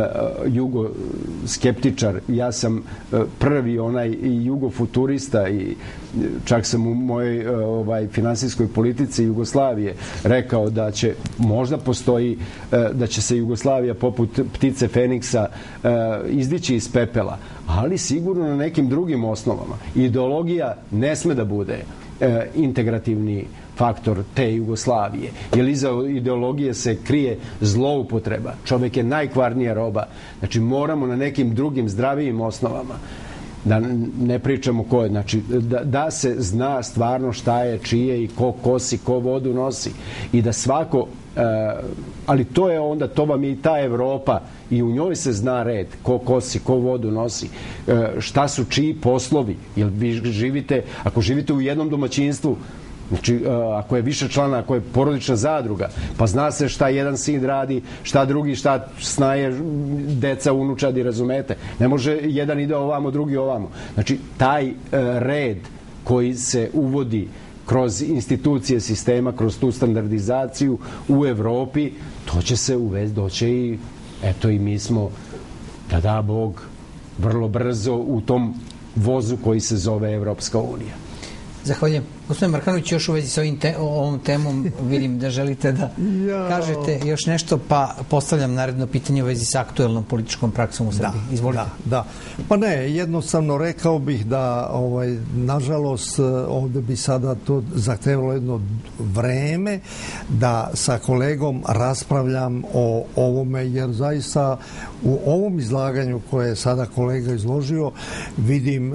jugoskeptičar, ja sam prvi onaj jugofuturista i čak sam u mojoj finansijskoj politici Jugoslavije rekao da će možda postoji, da će se Jugoslavija poput ptice Feniksa izdići iz pepela, ali sigurno na nekim drugim osnovama. Ideologija ne sme da bude integrativni faktor te Jugoslavije. Jer iza ideologije se krije zloupotreba. Čovek je najkvarnija roba. Znači, moramo na nekim drugim zdravijim osnovama, da ne pričamo ko je, znači, da se zna stvarno šta je, čije i ko kosi, ko vodu nosi. I da svako, ali to je onda, to vam je i ta Evropa i u njoj se zna red, ko kosi, ko vodu nosi, šta su čiji poslovi. Jer vi živite, ako živite u jednom domaćinstvu, znači, ako je više člana, ako je porodična zadruga, pa zna se šta jedan sin radi, šta drugi, šta snaje deca, unučadi, razumete. Ne može jedan ide ovamo, drugi ovamo. Znači, taj red koji se uvodi kroz institucije sistema, kroz tu standardizaciju u Evropi, to će se uvesti, doće i eto i mi smo, da da Bog, vrlo brzo u tom vozu koji se zove Evropska unija. Zahvaljujem. Gospodin Markanović, još u vezi sa ovom temom vidim da želite da kažete još nešto, pa postavljam naredno pitanje u vezi sa aktuelnom političkom praksom u Srbiji. Izvolite. Da. Pa ne, jednostavno rekao bih da nažalost ovde bi sada to zahtevalo jedno vreme da sa kolegom raspravljam o ovome, jer zaista u ovom izlaganju koje je sada kolega izložio vidim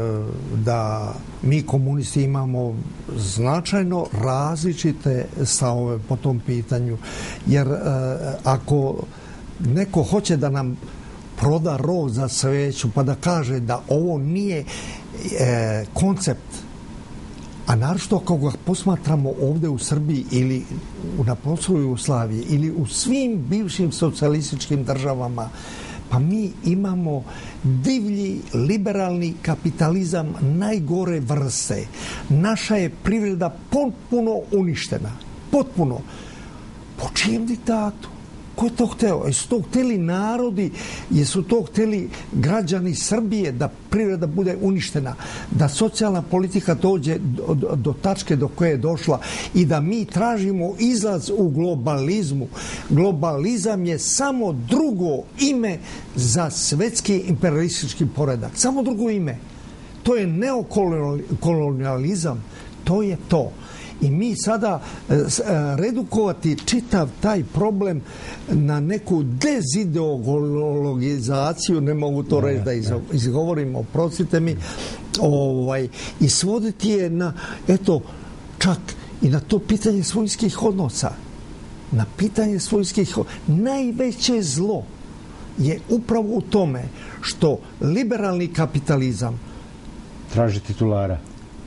da mi komunisti imamo značajno različite stavove po tom pitanju, jer ako neko hoće da nam proda rov za sveću pa da kaže da ovo nije koncept, a naročito ako ga posmatramo ovde u Srbiji ili na prostoru Jugoslavije ili u svim bivšim socijalističkim državama, pa mi imamo divlji liberalni kapitalizam najgore vrste. Naša je privreda potpuno uništena. Potpuno. Po čijem diktatu? Ko je to hteo? Jesu to hteli narodi, jesu to hteli građani Srbije da privreda bude uništena, da socijalna politika dođe do tačke do koje je došla i da mi tražimo izlaz u globalizmu. Globalizam je samo drugo ime za svetski imperialistički poredak. Samo drugo ime. To je neokolonijalizam. To je to. I mi sada redukovati čitav taj problem na neku dezideologizaciju, ne mogu to reći da izgovorim, oprostite mi, i svoditi je na, eto, čak i na to pitanje svojskih odnosa. Na pitanje svojskih odnosa. Najveće zlo je upravo u tome što liberalni kapitalizam traži titulara.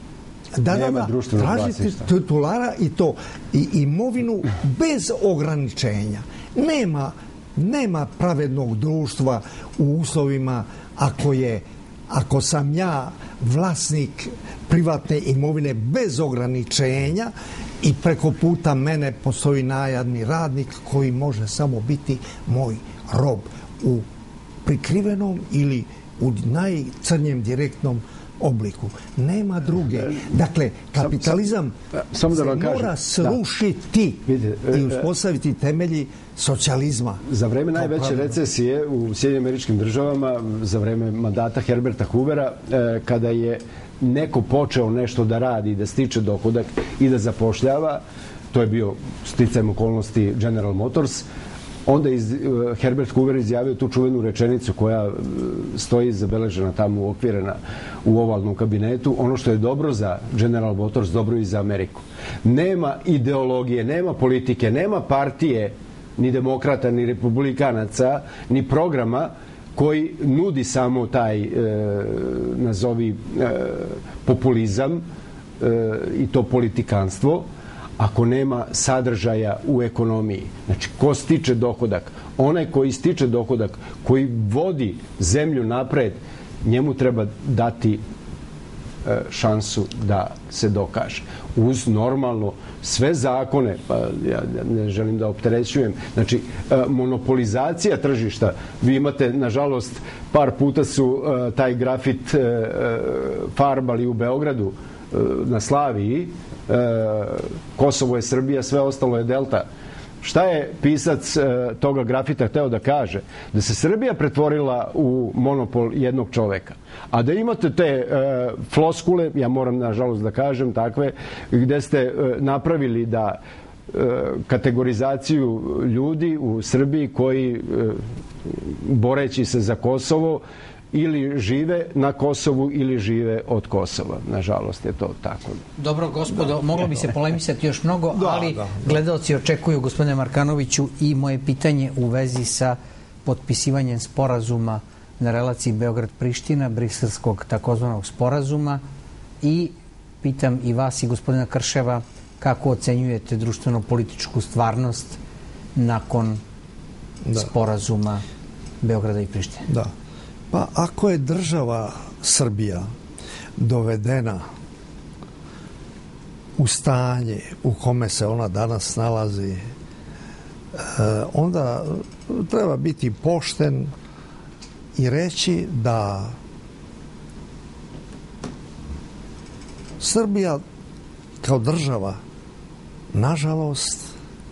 Tražiti titulara i to i imovinu bez ograničenja. Nema pravednog društva u uslovima ako sam ja vlasnik privatne imovine bez ograničenja i preko puta mene postoji najadni radnik koji može samo biti moj rob u prikrivenom ili u najcrnjem direktnom obliku. Nema druge. Dakle, kapitalizam se mora srušiti i uspostaviti temelji socijalizma. Za vreme najveće recesije u Sjedinjenim Američkim Državama, za vreme mandata Herberta Hoovera, kada je neko počeo nešto da radi, da stiče dohodak i da zapošljava, to je bio sticajem okolnosti General Motors, onda Herbert Hoover izjavio tu čuvenu rečenicu koja stoji zabeležena tamo uokvirena u ovalnom kabinetu. Ono što je dobro za General Motors, dobro i za Ameriku. Nema ideologije, nema politike, nema partije, ni demokrata, ni republikanaca, ni programa koji nudi samo taj, nazovi, populizam i to politikanstvo, ako nema sadržaja u ekonomiji. Znači, ko stiče dohodak? Onaj koji stiče dohodak, koji vodi zemlju napred, njemu treba dati šansu da se dokaže. Uz normalno sve zakone, pa ja ne želim da opterećujem, znači monopolizacija tržišta. Vi imate, nažalost, par puta su taj grafit farbali u Beogradu na Slaviji, Kosovo je Srbija, sve ostalo je Delta. Šta je pisac toga grafita hteo da kaže? Da se Srbija pretvorila u monopol jednog čoveka. A da imate te floskule, ja moram nažalost da kažem takve, gde ste napravili da kategorizaciju ljudi u Srbiji koji, boreći se za Kosovo, ili žive na Kosovu ili žive od Kosova. Nažalost je to tako. Dobro, gospodo, moglo bi se polemisati još mnogo, ali gledalci očekuju, gospodine Markanoviću, i moje pitanje u vezi sa potpisivanjem sporazuma na relaciji Beograd-Priština, briselskog takozvanog sporazuma, i pitam i vas i gospodina Krševa kako ocenjujete društveno-političku stvarnost nakon sporazuma Beograda i Prištine. Da. Pa ako je država Srbija dovedena u stanje u kome se ona danas nalazi, onda treba biti pošten i reći da Srbija kao država, nažalost,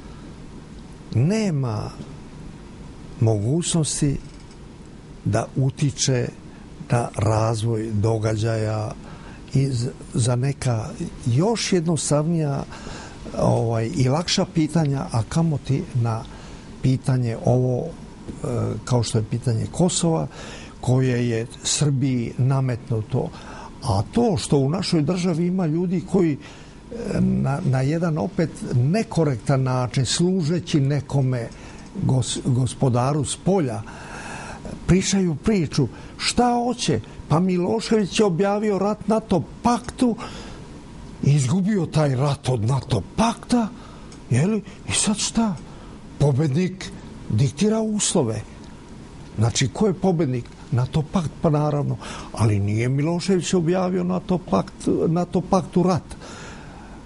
nema mogućnosti da utiče na razvoj događaja i za neka još jednostavnija i lakša pitanja, a kamoti na pitanje ovo, kao što je pitanje Kosova, koje je Srbiji nametnuto. A to što u našoj državi ima ljudi koji na jedan opet nekorektan način, služeći nekome gospodaru s polja, pričaju priču. Šta hoće? Pa Milošević je objavio rat NATO paktu i izgubio taj rat od NATO pakta. Jeli? I sad šta? Pobednik diktira uslove. Znači, ko je pobednik? NATO pakt, pa naravno. Ali nije Milošević objavio NATO paktu rat.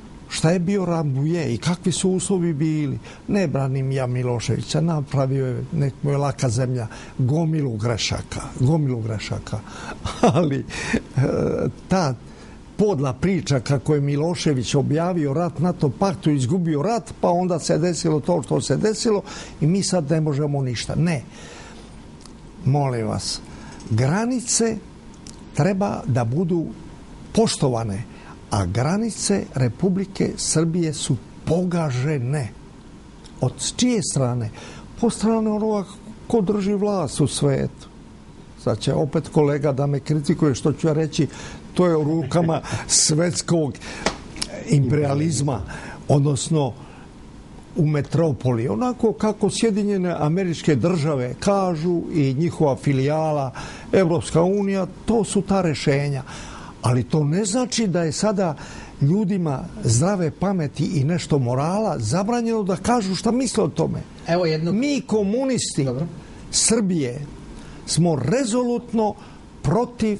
šta je bio Rambuje i kakvi su uslovi bili. Ne branim ja Miloševića, napravio je, nek mu je laka zemlja, gomilu grešaka. Ali ta podla priča kako je Milošević objavio rat NATO paktu, izgubio rat, pa onda se desilo to što se desilo i mi sad ne možemo ništa. Ne. Molim vas, granice treba da budu poštovane, a granice Republike Srbije su pogažene. Od čije strane? Po strane onoga ko drži vlast u svetu. Sad će opet kolega da me kritikuje što ću ja reći, to je u rukama svetskog imperializma, odnosno u metropoli. Onako kako Sjedinjene Američke Države kažu i njihova filijala Evropska unija, to su ta rešenja. Ali to ne znači da je sada ljudima zdrave pameti i nešto morala zabranjeno da kažu šta misle o tome. Mi komunisti Srbije smo rezolutno protiv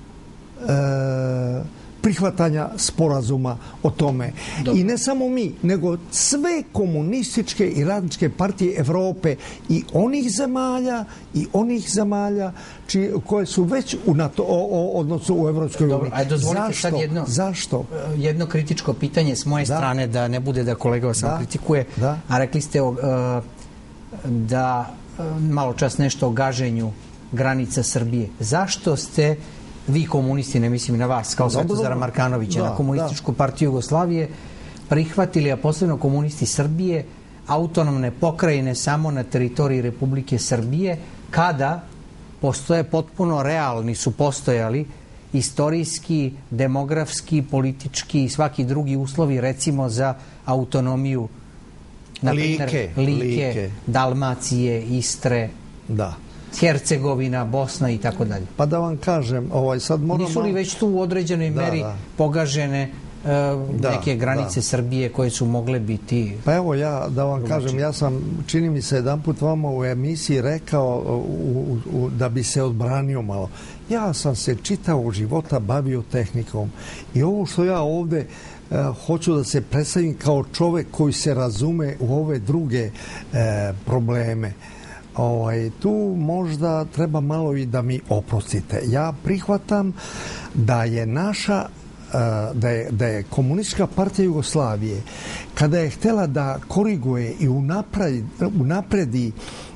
prihvatanja sporazuma o tome. I ne samo mi, nego sve komunističke i radničke partije Evrope i onih zemalja koje su već u NATO, odnosno u Evropskoj uniji. Zašto? Jedno kritičko pitanje s moje strane, da ne bude da kolega vas kritikuje, a rekli ste da malo čas nešto o gaženju granica Srbije. Zašto ste vi komunisti, ne mislim na vas, kao Svetozara Markanovića, na Komunističku partiju Jugoslavije, prihvatili, a posebno komunisti Srbije, autonomne pokrajine samo na teritoriji Republike Srbije, kada postoje potpuno realni, su postojali istorijski, demografski, politički i svaki drugi uslovi, recimo za autonomiju Like, Dalmacije, Istre, Hercegovina, Bosna i tako dalje. Pa da vam kažem, sad moramo... Nisu li već tu u određenoj meri pogažene neke granice Srbije koje su mogle biti... Pa evo ja da vam kažem, ja sam, čini mi se, jedanput vama u emisiji rekao da bi se odbranio malo. Ja sam se čitavog života bavio tehnikom i ovo što ja ovde hoću da se predstavim kao čovek koji se razume u ove druge probleme. Tu možda treba malo i da mi oprostite. Ja prihvatam da je naša da je Komunistička partija Jugoslavije kada je htjela da koriguje i unapredi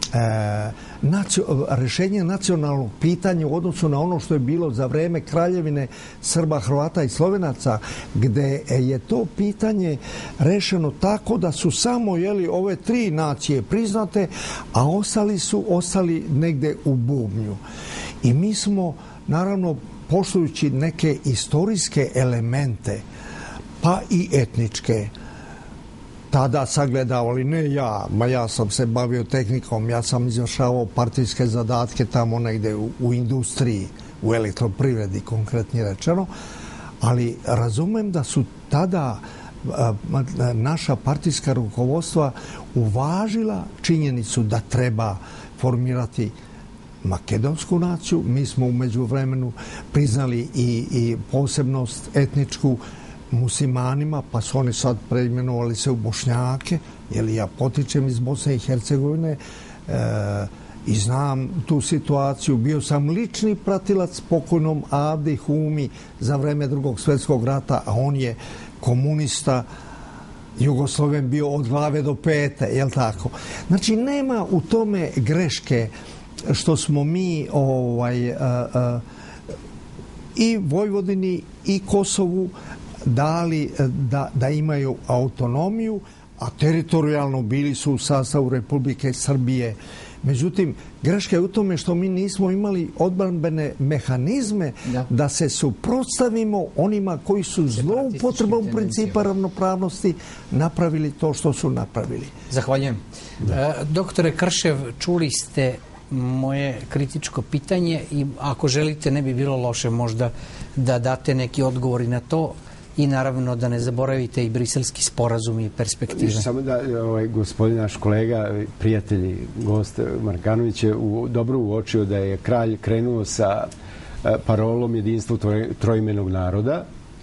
rešenje nacionalnog pitanja u odnosu na ono što je bilo za vreme Kraljevine Srba, Hrvata i Slovenaca, gde je to pitanje rešeno tako da su samo ove tri nacije priznate, a ostali su negde u bubnju. I mi smo, naravno, poštujući neke istorijske elemente, pa i etničke, tada sagledavali, ne ja, ja sam se bavio tehnikom, ja sam izvršavao partijske zadatke tamo negde u industriji, u elektroprivredi konkretnije rečeno, ali razumem da su tada naša partijska rukovodstva uvažila činjenicu da treba formirati makedonsku naciju. Mi smo umeđu vremenu priznali i posebnost etničku muslimanima, pa su oni sad preimenovali se u Bošnjake, jer ja potičem iz Bosne i Hercegovine i znam tu situaciju. Bio sam lični pratilac pokojnom Avdi Humi za vreme Drugog svjetskog rata, a on je komunista, Jugosloven bio od glave do pete, jel tako? Znači, nema u tome greške što smo mi i Vojvodini i Kosovu dali da imaju autonomiju, a teritorijalno bili su u sastavu Republike Srbije. Međutim, greška je u tome što mi nismo imali odbrambene mehanizme da se suprotstavimo onima koji su zloupotrebom principa ravnopravnosti napravili to što su napravili. Zahvaljujem. Doktore Kršev, čuli ste moje kritičko pitanje i ako želite, ne bi bilo loše možda da date neki odgovori na to i naravno da ne zaboravite i briselski sporazum i perspektive. Samo da gospodin naš kolega, prijatelj, gost Markanović je dobro uočio da je kralj krenuo sa parolom jedinstva troimenog naroda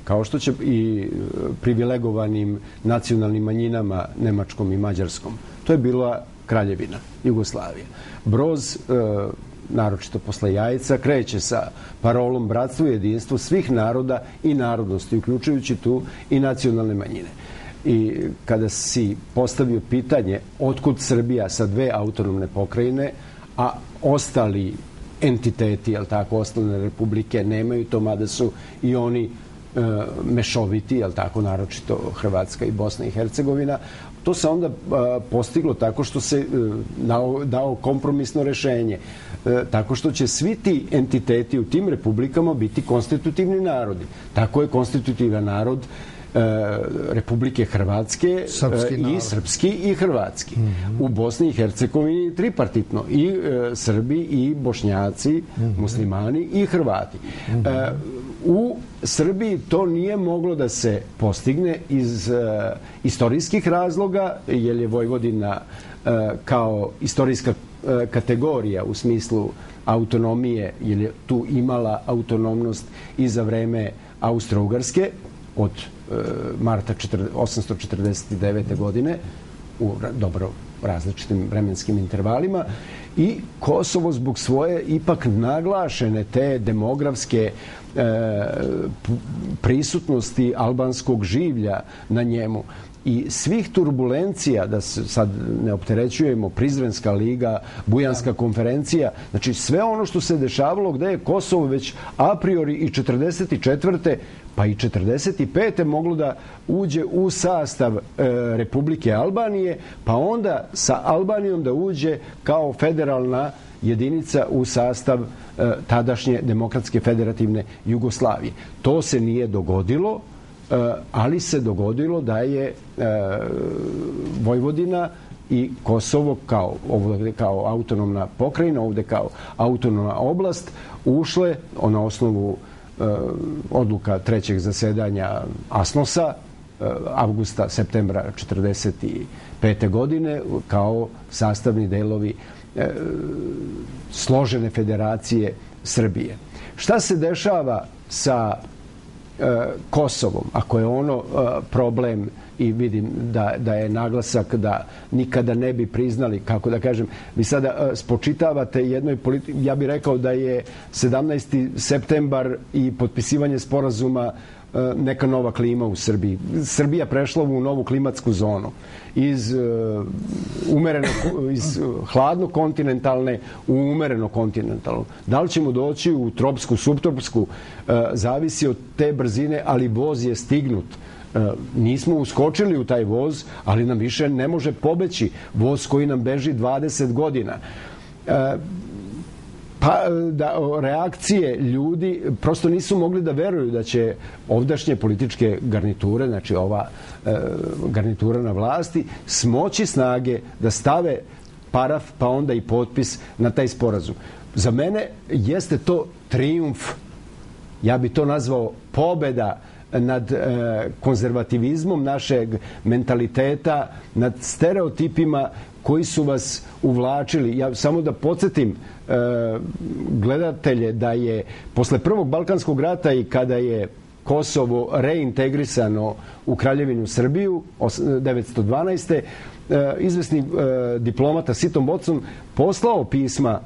kao što će i privilegovanim nacionalnim manjinama nemačkom i mađarskom. To je bila Kraljevina Jugoslavija. Broz, naročito posle Jajca, kreće sa parolom bratstvo i jedinstvo svih naroda i narodnosti, uključujući tu i nacionalne manjine. I kada si postavio pitanje otkud Srbija sa 2 autonomne pokrajine, a ostali entiteti, jel tako, ostale republike nemaju to, mada su i oni mešoviti, jel tako, naročito Hrvatska i Bosna i Hercegovina. To se onda postiglo tako što se dao kompromisno rešenje. Tako što će svi ti entiteti u tim republikama biti konstitutivni narodi. Tako je konstitutivan narod Republike Hrvatske i srpski i hrvatski. U Bosni i Hercegovini tripartitno. I Srbi i Bošnjaci, muslimani i Hrvati. U Srbiji to nije moglo da se postigne iz istorijskih razloga, jer je Vojvodina kao istorijska kategorija u smislu autonomije, jer je tu imala autonomnost i za vreme Austro-Ugarske od marta 849. godine u dobro različitim vremenskim intervalima, i Kosovo zbog svoje ipak naglašene te demografske prisutnosti albanskog življa na njemu i svih turbulencija, da se sad ne opterećujemo, Prizrenska liga, Bujanska konferencija, znači sve ono što se dešavalo gde je Kosovo već a priori i 44. pa i 45. moglo da uđe u sastav Republike Albanije, pa onda sa Albanijom da uđe kao federalna jedinica u sastav tadašnje Demokratske federativne Jugoslavije. To se nije dogodilo, ali se dogodilo da je Vojvodina i Kosovo kao autonomna pokrajina, ovde kao autonomna oblast, ušle na osnovu odluka trećeg zasedanja ASNOS-a avgusta-septembra 1945. godine kao sastavni delovi složene federacije Srbije. Šta se dešava sa Kosovom, ako je ono problem, i vidim da je naglasak da nikada ne bi priznali, kako da kažem, vi sada spočitavate jednoj politici, ja bih rekao da je 17. septembar i potpisivanje sporazuma neka nova klima u Srbiji. Srbija prešla u novu klimatsku zonu. Iz hladno-kontinentalne u umereno-kontinentalnu. Da li ćemo doći u tropsku, subtropsku, zavisi od te brzine, ali voz je stignut. Nismo uskočili u taj voz, ali nam više ne može pobeći voz koji nam beži 20 godina. Pa da reakcije ljudi prosto nisu mogli da veruju da će ovdašnje političke garniture, znači ova garnitura na vlasti, smoći snage da stave paraf pa onda i potpis na taj sporazum. Za mene jeste to trijumf, ja bi to nazvao pobeda nad konzervativizmom našeg mentaliteta, nad stereotipima koji su vas uvlačili. Ja samo da podsjetim gledatelje da je posle Prvog Balkanskog rata i kada je Kosovo reintegrisano u Kraljevinu Srbiju 1912. Izvesni diplomata Sitom Bocom poslao pisma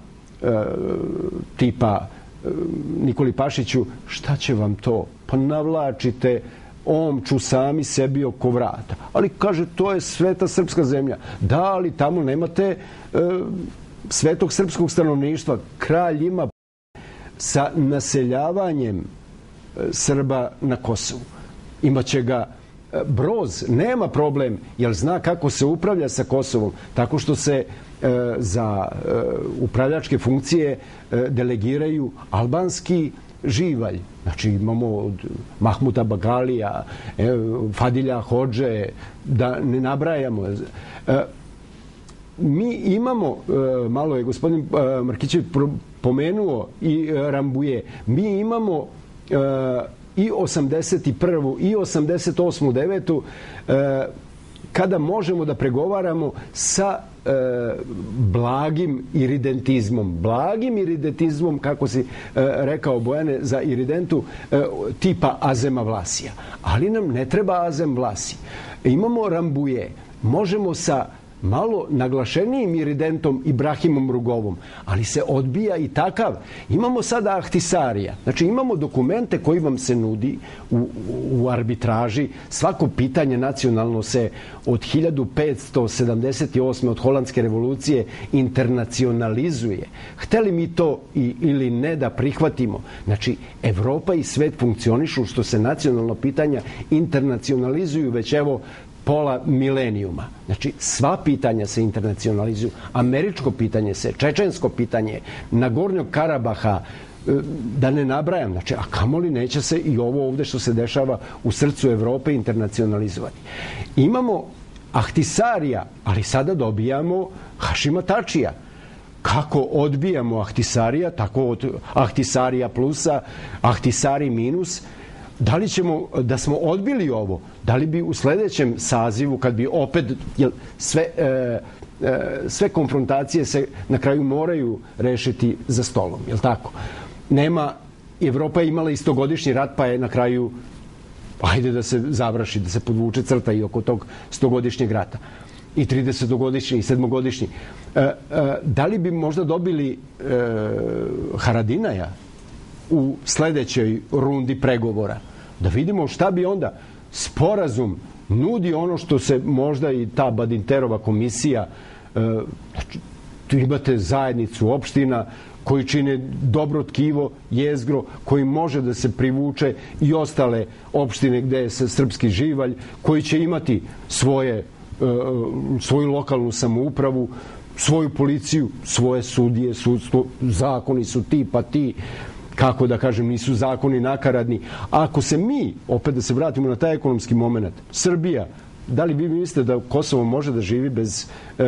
tipa Nikoli Pašiću, šta će vam to? Pa navlačite omču sami sebi oko vrata. Ali kaže, to je sveta srpska zemlja. Da, ali tamo nemate svetog srpskog stanovništva. Kralj ima sa naseljavanjem Srba na Kosovu. Imaće ga Broz, nema problem, jer zna kako se upravlja sa Kosovom, tako što se za upravljačke funkcije delegiraju albanski živalj. Znači imamo od Mahmuta Bagalija, Fadilja Hodže, da ne nabrajamo. Mi imamo, malo je gospodin Markićević pomenuo i Rambuje, mi imamo i 81. i 88. 9. kada možemo da pregovaramo sa blagim iridentizmom. Blagim iridentizmom, kako si rekao, Bojane, za iridentu tipa Azema Vlasija. Ali nam ne treba Azem Vlasi. Imamo Rambuje. Možemo sa malo naglašenijim iridentom Ibrahimom Rugovom, ali se odbija i takav. Imamo sada Ahtisarija. Znači imamo dokumente koji vam se nudi u arbitraži. Svako pitanje nacionalno se od 1578. od Holandske revolucije internacionalizuje. Hteli mi to ili ne da prihvatimo. Znači Evropa i svet funkcionišu što se nacionalno pitanja internacionalizuju već evo pola milenijuma. Znači, sva pitanja se internacionalizuju. Američko pitanje se, čečensko pitanje, Nagornjog Karabaha, da ne nabrajam. Znači, a kamoli neće se i ovo ovde što se dešava u srcu Evrope internacionalizovati. Imamo Ahtisarija, ali sada dobijamo Hašima Tačija. Kako odbijamo Ahtisarija, tako od Ahtisarija plusa, Ahtisari minus. Da li ćemo, da smo odbili ovo, da li bi u sledećem sazivu, kad bi opet sve konfrontacije se na kraju moraju rešiti za stolom, je li tako? Evropa je imala i 100-godišnji rat, pa je na kraju, ajde da se završi, da se podvuče crta i oko tog 100-godišnjeg rata. I 30-godišnji, i 7-godišnji. Da li bi možda dobili Haradinaja u sledećoj rundi pregovora? Da vidimo šta bi onda sporazum nudi, ono što se možda i ta Badinterova komisija, tu imate zajednicu opština koji čine dobro tkivo, jezgro, koji može da se privuče i ostale opštine gde je srpski živalj, koji će imati svoju lokalnu samoupravu, svoju policiju, svoje sudije, sudstvo, zakoni su ti pa ti, kako da kažem, nisu zakoni nakaradni. Ako se mi, opet da se vratimo na taj ekonomski moment, Srbija, da li vi mislite da Kosovo može da živi bez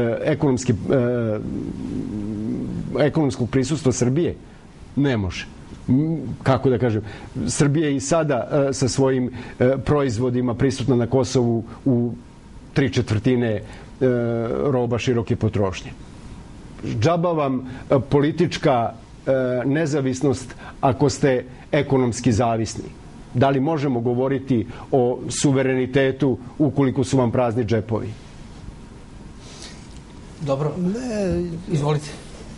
ekonomskog prisustva Srbije? Ne može. Kako da kažem, Srbija i sada sa svojim proizvodima prisutna na Kosovu u 3/4 roba široke potrošnje. Džaba vam politička nezavisnost ako ste ekonomski zavisni. Da li možemo govoriti o suverenitetu ukoliko su vam prazni džepovi? Dobro. Izvolite.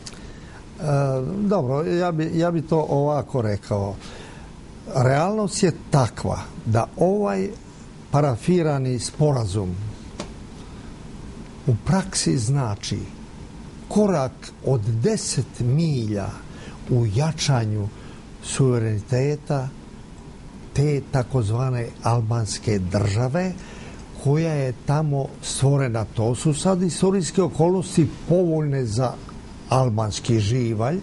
Dobro, ja bi to ovako rekao. Realnost je takva da ovaj parafirani sporazum u praksi znači korak od 10 milja u jačanju suvereniteta te takozvane albanske države koja je tamo stvorena. To su sad istorijske okolnosti povoljne za albanski živalj,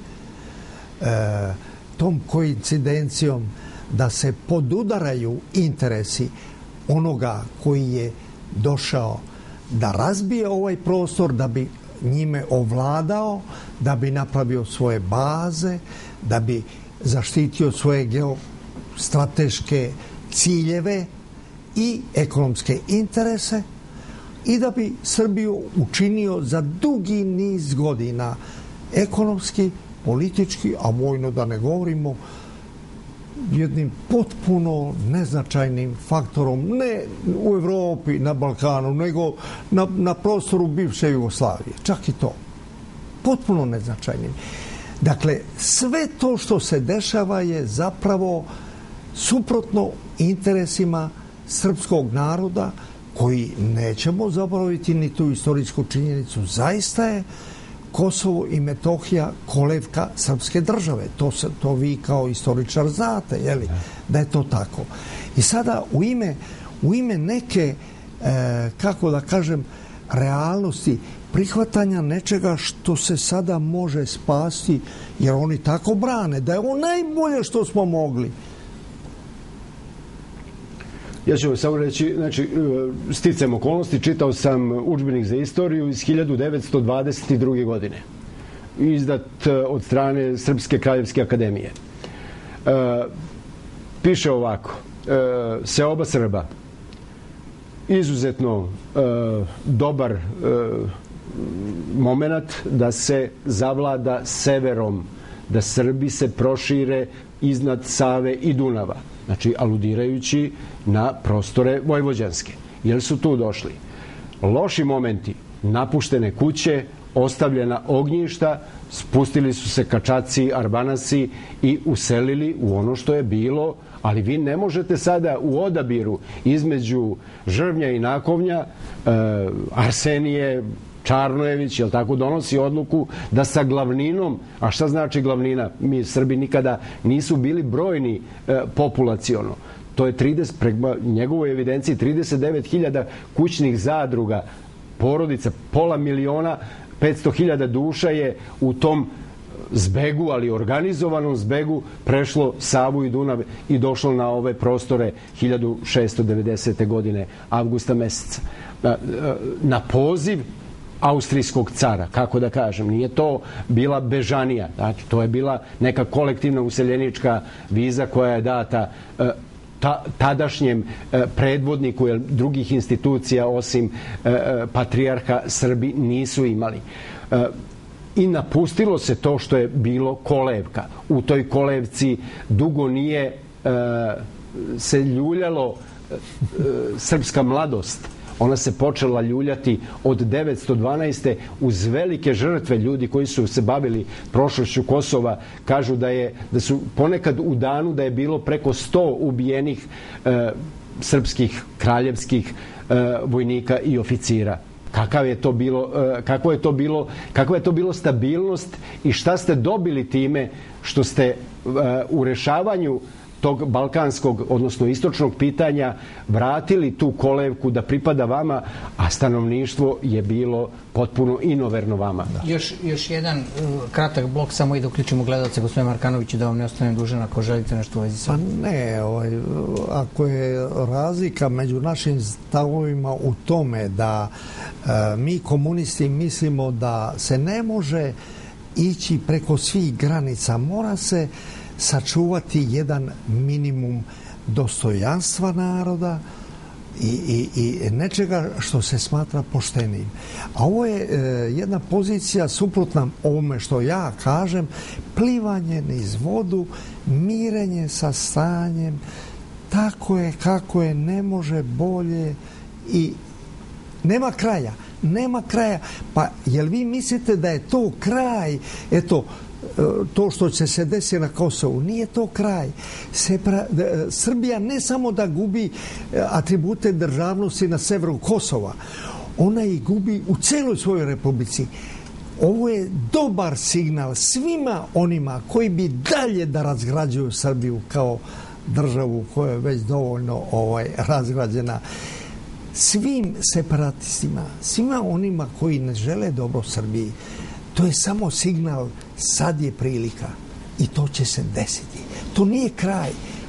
tom koincidencijom da se podudaraju interesi onoga koji je došao da razbije ovaj prostor, da bi njime ovladao, da bi napravio svoje baze, da bi zaštitio svoje geostrateške ciljeve i ekonomske interese i da bi Srbiju učinio za dugi niz godina ekonomski, politički, a vojno da ne govorimo, jednim potpuno neznačajnim faktorom, ne u Evropi, na Balkanu, nego na prostoru bivše Jugoslavije. Čak i to. Potpuno neznačajnim. Dakle, sve to što se dešava je zapravo suprotno interesima srpskog naroda, koji nećemo zaboraviti ni tu istorijsku činjenicu. Zaista je Kosovo i Metohija kolevka srpske države. To vi kao istoričar znate, jeli, da je to tako. I sada u ime neke, kako da kažem, realnosti, prihvatanja nečega što se sada može spasti, jer oni tako brane, da je ovo najbolje što smo mogli. Ja ću samo reći, znači, sticajem okolnosti, čitao sam udžbenik za istoriju iz 1922. godine, izdat od strane Srpske kraljevske akademije. Piše ovako: seoba Srba izuzetno dobar moment da se zavlada severom, da Srbi se prošire iznad Save i Dunava. Znači, aludirajući na prostore vojvođanske. Jer su tu došli loši momenti, napuštene kuće, ostavljena ognjišta, spustili su se Kačaci, Arbanasi i uselili u ono što je bilo, ali vi ne možete sada u odabiru između Žrvnja i Nakovnja, Arsenije Čarnojević, jel tako, donosi odluku da sa glavninom, a šta znači glavnina? Mi Srbi nikada nisu bili brojni populaciono. To je prema njegovoj evidenciji 39.000 kućnih zadruga, porodica, 500.000 duša je u tom zbegu, ali organizovanom zbegu, prešlo Savu i Dunav i došlo na ove prostore 1690. godine, avgusta meseca. Na poziv austrijskog cara, kako da kažem, nije to bila bežanija, znači to je bila neka kolektivna useljenička viza koja je data tadašnjem predvodniku, jer drugih institucija osim patrijarha Srbi nisu imali. I napustilo se to što je bilo kolevka. U toj kolevci dugo nije se ljuljalo srpska mladost. Ona se počela ljuljati od 912. uz velike žrtve. Ljudi koji su se bavili prošlošću Kosova kažu da su ponekad u danu da je bilo preko 100 ubijenih srpskih, kraljevskih vojnika i oficira. Kakva je to bilo stabilnost i šta ste dobili time što ste u rešavanju tog balkanskog, odnosno istočnog pitanja vratili tu kolevku da pripada vama, a stanovništvo je bilo potpuno inoverno vama. Još jedan kratak blok, samo i da uključimo gledalce, gospodine Markanoviću, da vam ne ostanem dužan ako želite nešto u vezi sa... Pa ne, ako je razlika među našim stavovima u tome da mi komunisti mislimo da se ne može ići preko svih granica, mora se sačuvati jedan minimum dostojanstva naroda i nečega što se smatra poštenim. A ovo je jedna pozicija suprotna ovome što ja kažem, plivanje niz vodu, mirenje sa stanjem, tako je kako je, ne može bolje i nema kraja. Nema kraja. Pa jel vi mislite da je to kraj? Eto, to što će se desiti na Kosovu, nije to kraj. Srbija ne samo da gubi atribute državnosti na severu Kosova, ona ih gubi u celoj svojoj republici. Ovo je dobar signal svima onima koji bi dalje da razgrađuju Srbiju kao državu koja je već dovoljno razgrađena. Svim separatistima, svima onima koji ne žele dobro Srbiji, to je samo signal, sad je prilika i to će se desiti. To nije kraj.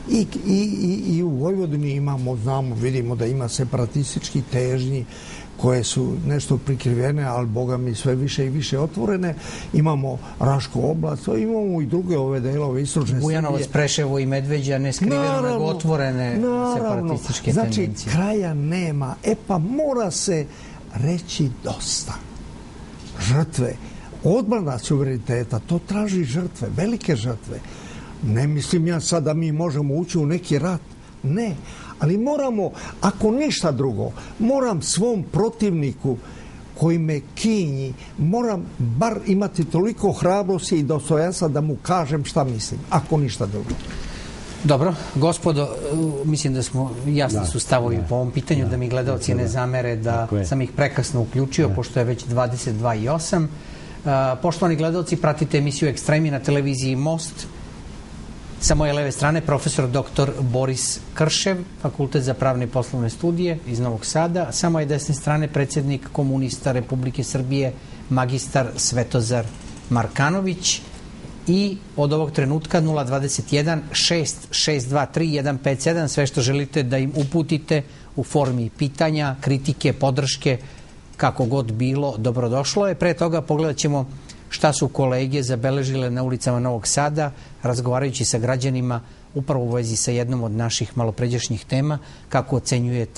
I u Vojvodini imamo, vidimo da ima separatistički težnji koje su nešto prikrivene, ali Boga mi sve više i više otvorene. Imamo Rašku oblast, imamo i druge ove delove istočne Srbije. Bujanovac, Preševo i Medveđa, ne skriveno, nego otvorene separatističke tendencije. Znači, kraja nema. Pa mora se reći dosta. Žrtve, odbrana suvereniteta, to traži žrtve, velike žrtve. Ne mislim ja sad da mi možemo ući u neki rat. Ne. Ali moramo, ako ništa drugo, moram svom protivniku koji me kinji, moram bar imati toliko hrabrosti i dostojanstva da mu kažem šta mislim, ako ništa drugo. Dobro, gospodo, mislim da smo jasni su stavovi po ovom pitanju, da mi gledalci ne zamere da sam ih prekasno uključio, pošto je već 22:08. Poštovani gledalci, pratite emisiju Ekstremi na televiziji Most. Sa moje leve strane profesor dr. Boris Kršev, Fakultet za pravne i poslovne studije iz Novog Sada. Sa moje desne strane predsjednik komunista Republike Srbije, magistar Svetozar Markanović. I od ovog trenutka 021 6623 157, sve što želite da im uputite u formi pitanja, kritike, podrške, kako god bilo, dobrodošlo je. Pre toga pogledat ćemo šta su kolege zabeležile na ulicama Novog Sada, razgovarajući sa građanima upravo u vezi sa jednom od naših malopređašnjih tema, kako ocenjujete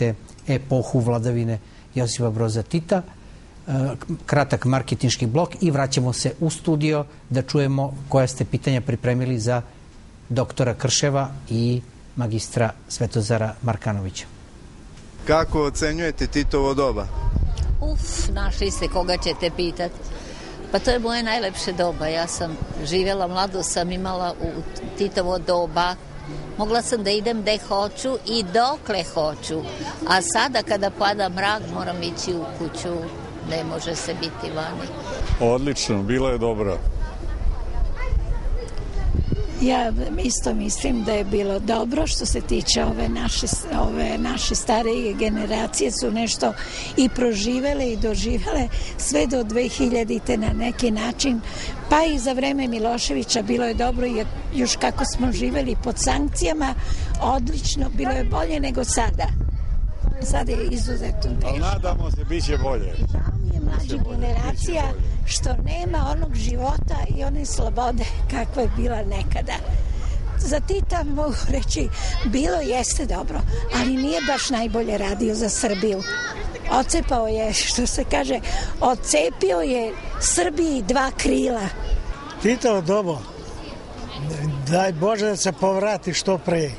epohu vladavine Josipa Broza Tita. Kratak marketinški blok i vraćamo se u studio da čujemo koja ste pitanja pripremili za doktora Krševa i magistra Svetozara Markanovića. Kako ocenjujete Titovo doba? Našli ste koga ćete pitati. Pa to je moje najlepše doba. Ja sam živjela, mlado sam imala u Titovo doba. Mogla sam da idem gde hoću i dokle hoću. A sada kada pada mrak moram ići u kuću. Ne može se biti vani. Odlično, bilo je dobro. Ja isto mislim da je bilo dobro. Što se tiče ove naše starije generacije su nešto i proživele i doživele sve do 2000-te na neki način, pa i za vreme Miloševića bilo je dobro, jer još kako smo živeli pod sankcijama, odlično, bilo je bolje nego sada. Sad je izuzetno teško. Ali nadamo se, bit će bolje. Žao mi je mlađa generacija što nema onog života i one slobode kakva je bila nekada. Za Tita mogu reći, bilo jeste dobro, ali nije baš najbolje radio za Srbiju. Ocepao je, što se kaže, odcepio je Srbiji dva krila. Titovo doba, daj Bože da se povrati što pre.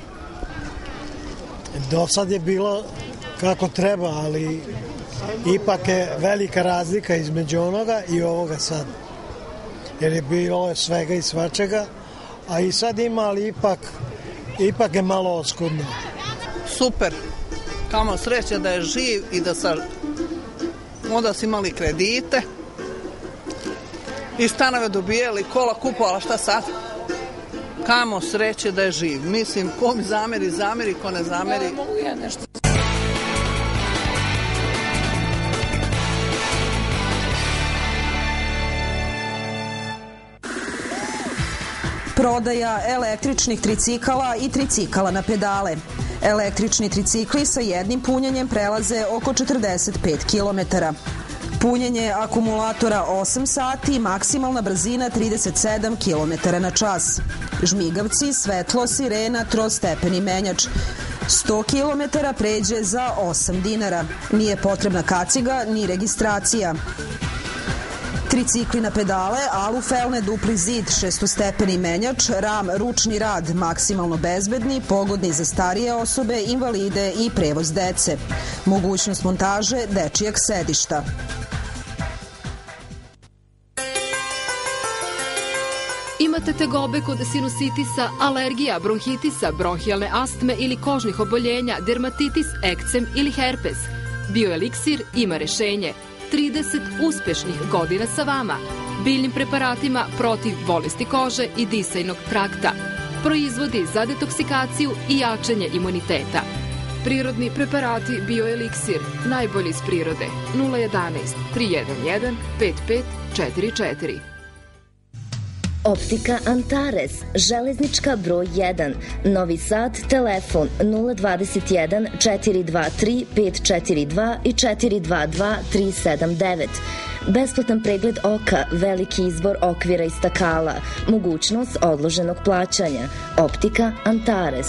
Do sad je bilo kako treba, ali ipak je velika razlika između onoga i ovoga sad. Jer je bilo svega i svačega, a i sad ima, ali ipak je malo oskudno. Super. Kamo sreće da je živ i da onda su imali kredite i stanove dobijali, kola kupovala, šta sad? Kamo sreće da je živ. Mislim, ko mi zameri, ko ne zameri. Ja mogu ja nešto. Prodaja električnih tricikala i tricikala na pedale. Električni tricikli sa jednim punjenjem prelaze oko 45 km. Punjenje akumulatora 8 sati, maksimalna brzina 37 km na čas. Žmigavci, svetlo, sirena, trostepeni menjač. 100 km pređe za 8 dinara. Nije potrebna kaciga ni registracija. Tricikli na pedale, alufelne, dupli zid, 6-stepeni menjač, ram, ručni rad, maksimalno bezbedni, pogodni za starije osobe, invalide i prevoz dece. Mogućnost montaže dečijeg sedišta. Imate tegobe kod sinusitisa, alergija, bronhitisa, bronhijalne astme ili kožnih oboljenja, dermatitis, ekcem ili herpes. Bioeliksir ima rešenje. 30 uspešnih godina sa vama. Biljnim preparatima protiv bolesti kože i disajnog trakta. Proizvodi za detoksikaciju i jačanje imuniteta. Prirodni preparati Bioeliksir, najbolji iz prirode. 011 311 5544. Optika Antares, železnička broj 1, Novi Sad, telefon 021 423 542 i 422 379. Besplatan pregled oka, veliki izbor okvira i stakala, mogućnost odloženog plaćanja. Optika Antares.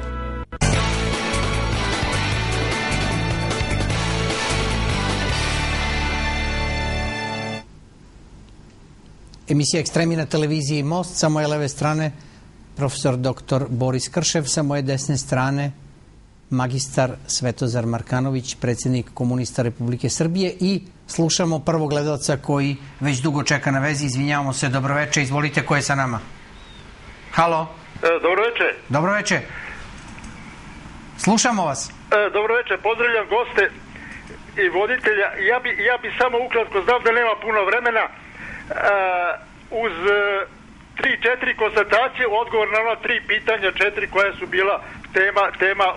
Emisija Ekstremi na televiziji Most, sa moje leve strane profesor dr. Boris Kršev, sa moje desne strane magistar Svetozar Markanović, predsjednik Komunista Republike Srbije, i slušamo prvog gledalca koji već dugo čeka na vezi. Izvinjavamo se, dobroveče, izvolite, ko je sa nama? Halo? Dobroveče. Dobroveče. Slušamo vas. Dobroveče, pozdravljam goste i voditelja. Ja bi samo ukratko, znam da nema puno vremena, uz 3-4 konstatacije, odgovor na ona 3 pitanja, 4 koja su bila tema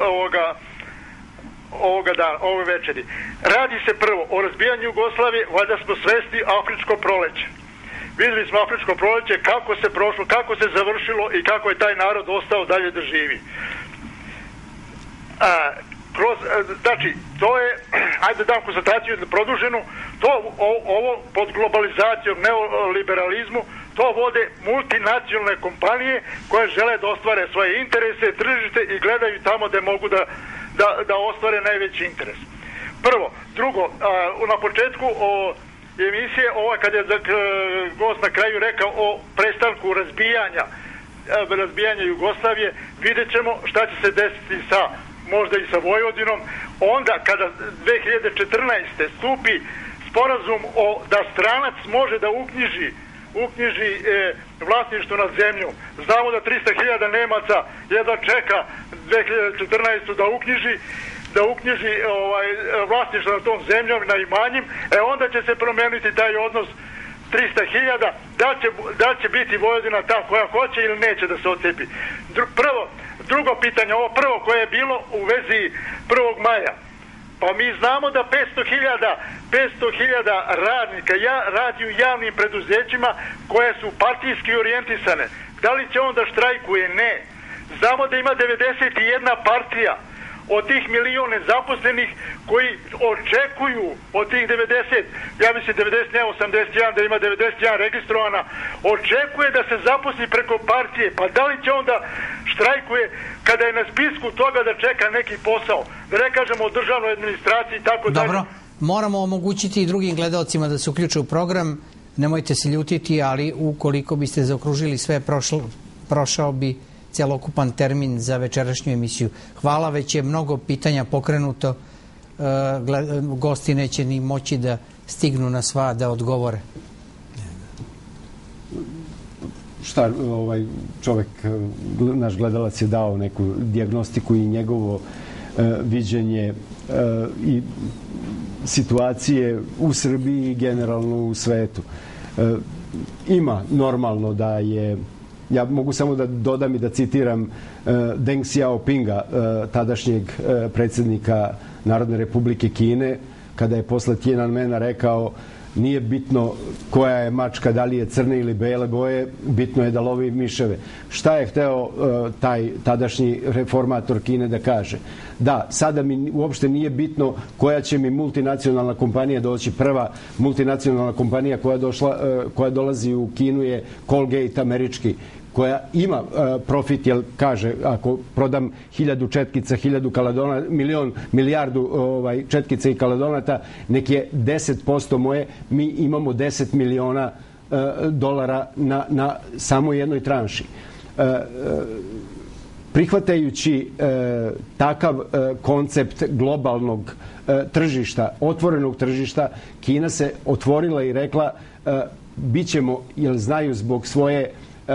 ovoga dana, ove večeri. Radi se prvo o razbijanju Jugoslavije, valjda smo svesni afričko proleće. Videli smo afričko proleće, kako se prošlo, kako se završilo i kako je taj narod ostao dalje da živi. Znači, to je, ajde dam konstataciju produženu, ovo pod globalizacijom, neoliberalizmu, to vode multinacionalne kompanije koje žele da ostvare svoje interese, tržište i gledaju tamo gde mogu da ostvare najveći interes. Prvo. Drugo, na početku emisije, kad je gost na kraju rekao o prestanku razbijanja Jugoslavije, vidjet ćemo šta će se desiti možda i sa Vojvodinom, onda kada 2014. stupi sporazum da stranac može da uknjiži vlasništvo nad zemljom. Znamo da 300.000 Nemaca jedva čeka 2014. da uknjiži vlasništvo nad tom zemljom, na imanjim, onda će se promeniti taj odnos 300.000, da će biti Vojvodina ta koja hoće ili neće da se odcepi. Drugo pitanje, ovo prvo koje je bilo u vezi 1. maja. Pa mi znamo da 500.000 radnika radi u javnim preduzećima koje su partijski orijentisane. Da li će on da štrajkuje? Ne. Znamo da ima 91 partija od tih 1.000.000 nezaposlenih koji očekuju od tih 90, ja mislim 90, ne 81, da ima 91 registrovana, očekuje da se zaposli preko partije. Pa da li će onda štrajkuje kada je na spisku toga da čeka neki posao? Da ne kažemo o državnoj administraciji i tako dalje. Dobro, moramo omogućiti i drugim gledalcima da se uključe u program. Nemojte se ljutiti, ali ukoliko biste zaokružili sve, prošao bi celokupan termin za večerašnju emisiju. Hvala, već je mnogo pitanja pokrenuto. Gosti neće ni moći da stignu na sva da odgovore. Šta, čovek, naš gledalac je dao neku dijagnostiku i njegovo viđenje i situacije u Srbiji i generalno u svetu. Ima normalno da je, ja mogu samo da dodam i da citiram Deng Xiaopinga, tadašnjeg predsjednika Narodne republike Kine, kada je posle Tiananmena rekao: nije bitno koja je mačka, da li je crne ili bele boje, bitno je da lovi miševe. Šta je hteo taj tadašnji reformator Kine da kaže? Da, sada mi uopšte nije bitno koja će mi multinacionalna kompanija doći. Prva multinacionalna kompanija koja dolazi u Kinu je Colgate američki, koja ima profit, jer kaže, ako prodam 1000 četkica, 1000 kaladona, milijardu četkica i kaladonata, nek je 10% moje, mi imamo 10 miliona dolara na samo jednoj tranši. Prihvatajući takav koncept globalnog tržišta, otvorenog tržišta, Kina se otvorila i rekla: bit ćemo, jer znaju zbog svoje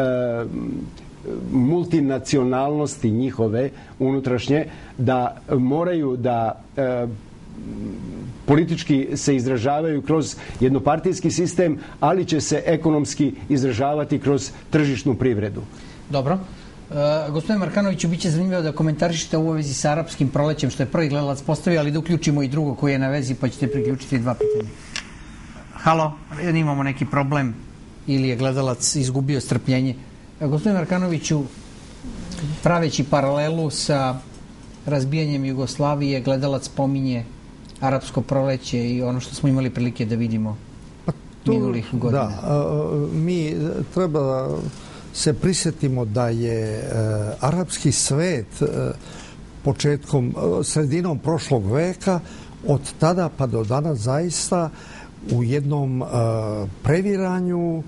multinacionalnosti njihove unutrašnje, da moraju da politički se izražavaju kroz jednopartijski sistem, ali će se ekonomski izražavati kroz tržišnu privredu. Dobro. Gospodine Markanoviću, bit će zanimljivo da komentarišete u vezi sa arapskim prolećem, što je prvi gledalac postavio, ali da uključimo i drugo koji je na vezi, pa ćete priključiti dva pitanja. Halo, imamo neki problem ili je gledalac izgubio strpljenje. Gospodine Markanoviću, praveći paralelu sa razbijanjem Jugoslavije, gledalac pominje arapsko proleće i ono što smo imali prilike da vidimo minulih godina. Da, mi treba da se prisjetimo da je arapski svet sredinom prošlog veka, od tada pa do danas zaista u jednom previranju,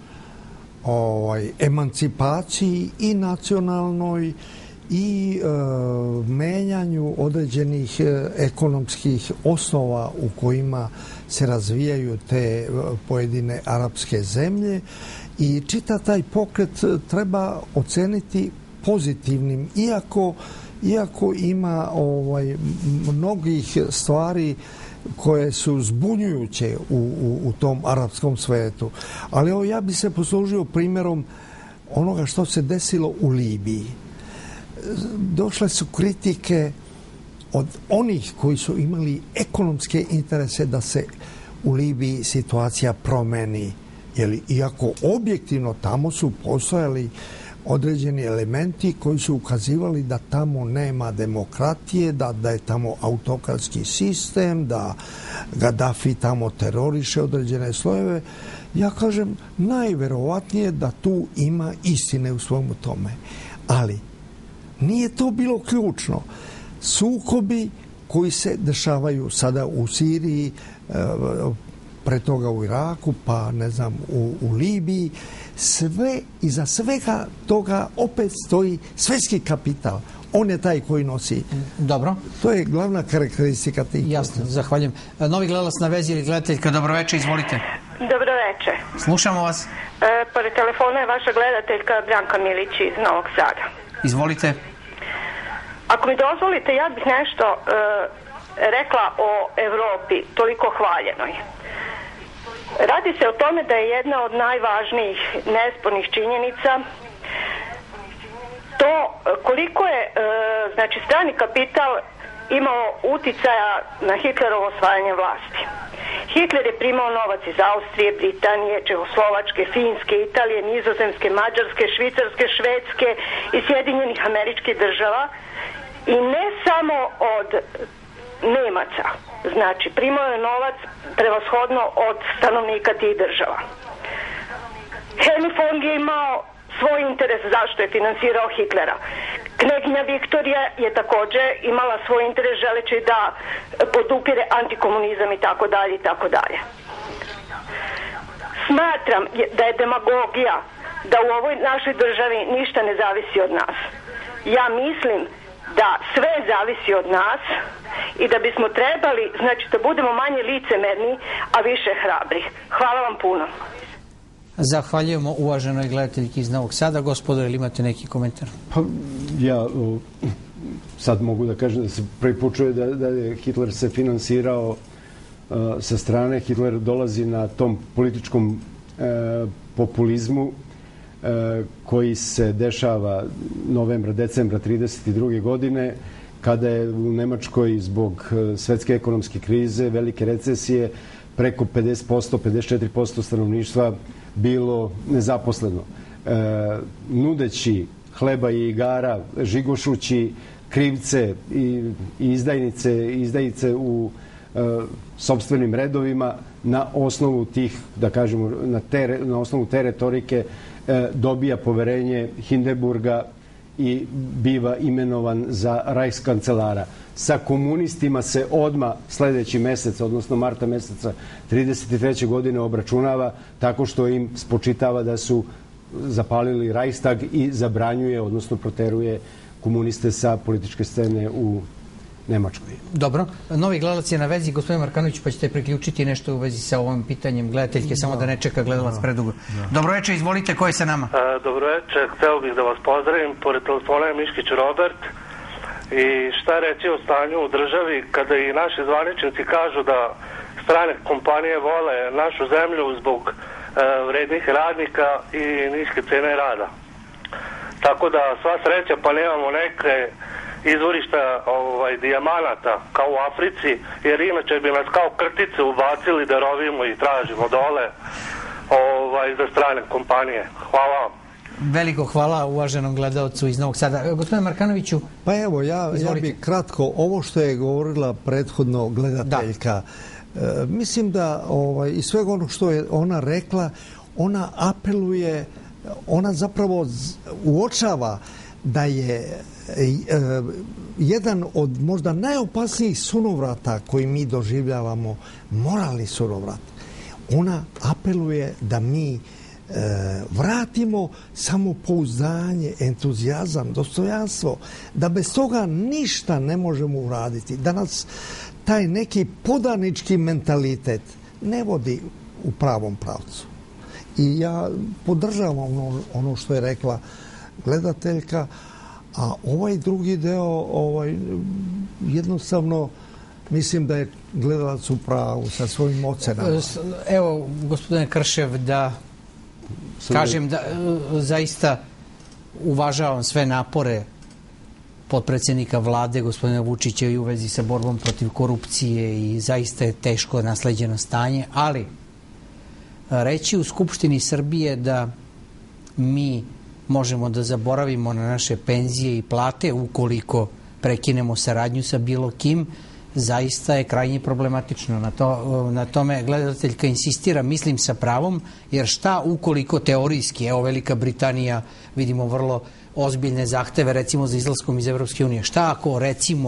emancipaciji i nacionalnoj i menjanju određenih ekonomskih osnova u kojima se razvijaju te pojedine arapske zemlje, i čitav taj pokret treba oceniti pozitivnim, iako ima mnogih stvari koje su zbunjujuće u tom arapskom svetu. Ali ja bi se poslužio primjerom onoga što se desilo u Libiji. Došle su kritike od onih koji su imali ekonomske interese da se u Libiji situacija promeni. Iako objektivno tamo su postojali određeni elementi koji su ukazivali da tamo nema demokratije, da je tamo autokratski sistem, da Gaddafi tamo teroriše određene slojeve. Ja kažem, najverovatnije da tu ima istine u svemu tome. Ali nije to bilo ključno. Sukobi koji se dešavaju sada u Siriji, pre toga u Iraku, pa ne znam u Libiji. Sve, iza svega toga opet stoji svetski kapital. On je taj koji nosi. Dobro. To je glavna karakteristika tih. Jasno, zahvaljujem. Novi gledalac na vezi ili gledateljka, dobroveče, izvolite. Dobroveče. Slušamo vas. Pored telefona je vaša gledateljka Branka Milić iz Novog Sada. Izvolite. Ako mi dozvolite, ja bih nešto rekla o Evropi, toliko hvaljenoj. Radi se o tome da je jedna od najvažnijih nespornih činjenica to koliko je znači strani kapital imao uticaja na Hitlerovo osvajanje vlasti. Hitler je primao novac iz Austrije, Britanije, Čehoslovačke, Finske, Italije, Nizozemske, Mađarske, Švicarske, Švedske i Sjedinjenih Američkih Država i ne samo od Nemaca. Znači, primao je novac prevashodno od stanovnika tih država. Henry Fong je imao svoj interes zašto je finansirao Hitlera. Kneginja Viktorija je također imala svoj interes želeći da podupire antikomunizam i tako dalje i tako dalje. Smatram da je demagogija da u ovoj našoj državi ništa ne zavisi od nas. Ja mislim da sve zavisi od nas i da bismo trebali, znači da budemo manje licemerni, a više hrabri. Hvala vam puno. Zahvaljujemo uvaženoj gledateljki iz Novog Sada. Gospodo, ili imate neki komentar? Pa, ja sad mogu da kažem da se prvi put čuje da je Hitler se finansirao sa strane. Hitler dolazi na tom političkom populizmu koji se dešava novembra, decembra 1932. godine, kada je u Nemačkoj zbog svetske ekonomske krize, velike recesije, preko 50%, 54% stanovništva bilo nezaposleno. Nudeći hleba i igara, žigošući krivce i izdajice u sopstvenim redovima, na osnovu tih, da kažemo, na osnovu te retorike dobija poverenje Hindenburga i biva imenovan za Reichskancelara. Sa komunistima se odmah sledeći mesec, odnosno marta meseca 1933. godine obračunava tako što im spočitava da su zapalili Reichstag i zabranjuje, odnosno proteruje komuniste sa političke scene u Nemačkoj. Dobro. Novi gledalac je na vezi. Gospodin Markanović, pa ćete priključiti nešto u vezi sa ovim pitanjem gledateljke, samo da ne čeka gledalac predugo. Dobroveče, izvolite, ko je sa nama? Dobroveče, hteo bih da vas pozdravim. Pored telefona je Miškić Robert. I šta reći o stanju u državi kada i naši zvaničnici kažu da strane kompanije vole našu zemlju zbog vrednih radnika i niske cene rada. Tako da sva sreća pa nemamo neke izvorišta dijamanata kao u Africi, jer inače bi nas kao krtice ubacili da rovimo i tražimo dole za strane kompanije. Hvala vam. Veliko hvala uvaženom gledalcu iz Novog Sada. Gospodine Markanoviću, pa evo, ja bih kratko, ovo što je govorila prethodno gledateljka, mislim da i svega ono što je ona rekla, ona apeluje, ona zapravo uočava da je jedan od možda najopasnijih sunovrata koji mi doživljavamo, moralni sunovrat. Ona apeluje da mi vratimo samopouzdanje, entuzijazam, dostojanstvo, da bez toga ništa ne možemo uraditi, da nas taj neki podanički mentalitet ne vodi u pravom pravcu. I ja podržavam ono što je rekla gledateljka, a ovaj drugi deo jednostavno mislim da je gledalac u pravu sa svojim ocenama. Evo, gospodine Kršev, da kažem da zaista uvažavam sve napore potpredsjednika vlade, gospodina Vučića, i u vezi sa borbom protiv korupcije, i zaista je teško nasleđeno stanje, ali reći u Skupštini Srbije da mi možemo da zaboravimo na naše penzije i plate ukoliko prekinemo saradnju sa bilo kim, zaista je krajnje problematično. Na tome gledateljka insistira, mislim sa pravom, jer šta ukoliko teorijski, evo Velika Britanija, vidimo vrlo ozbiljne zahteve recimo za izlaskom iz Evropske unije, šta ako recimo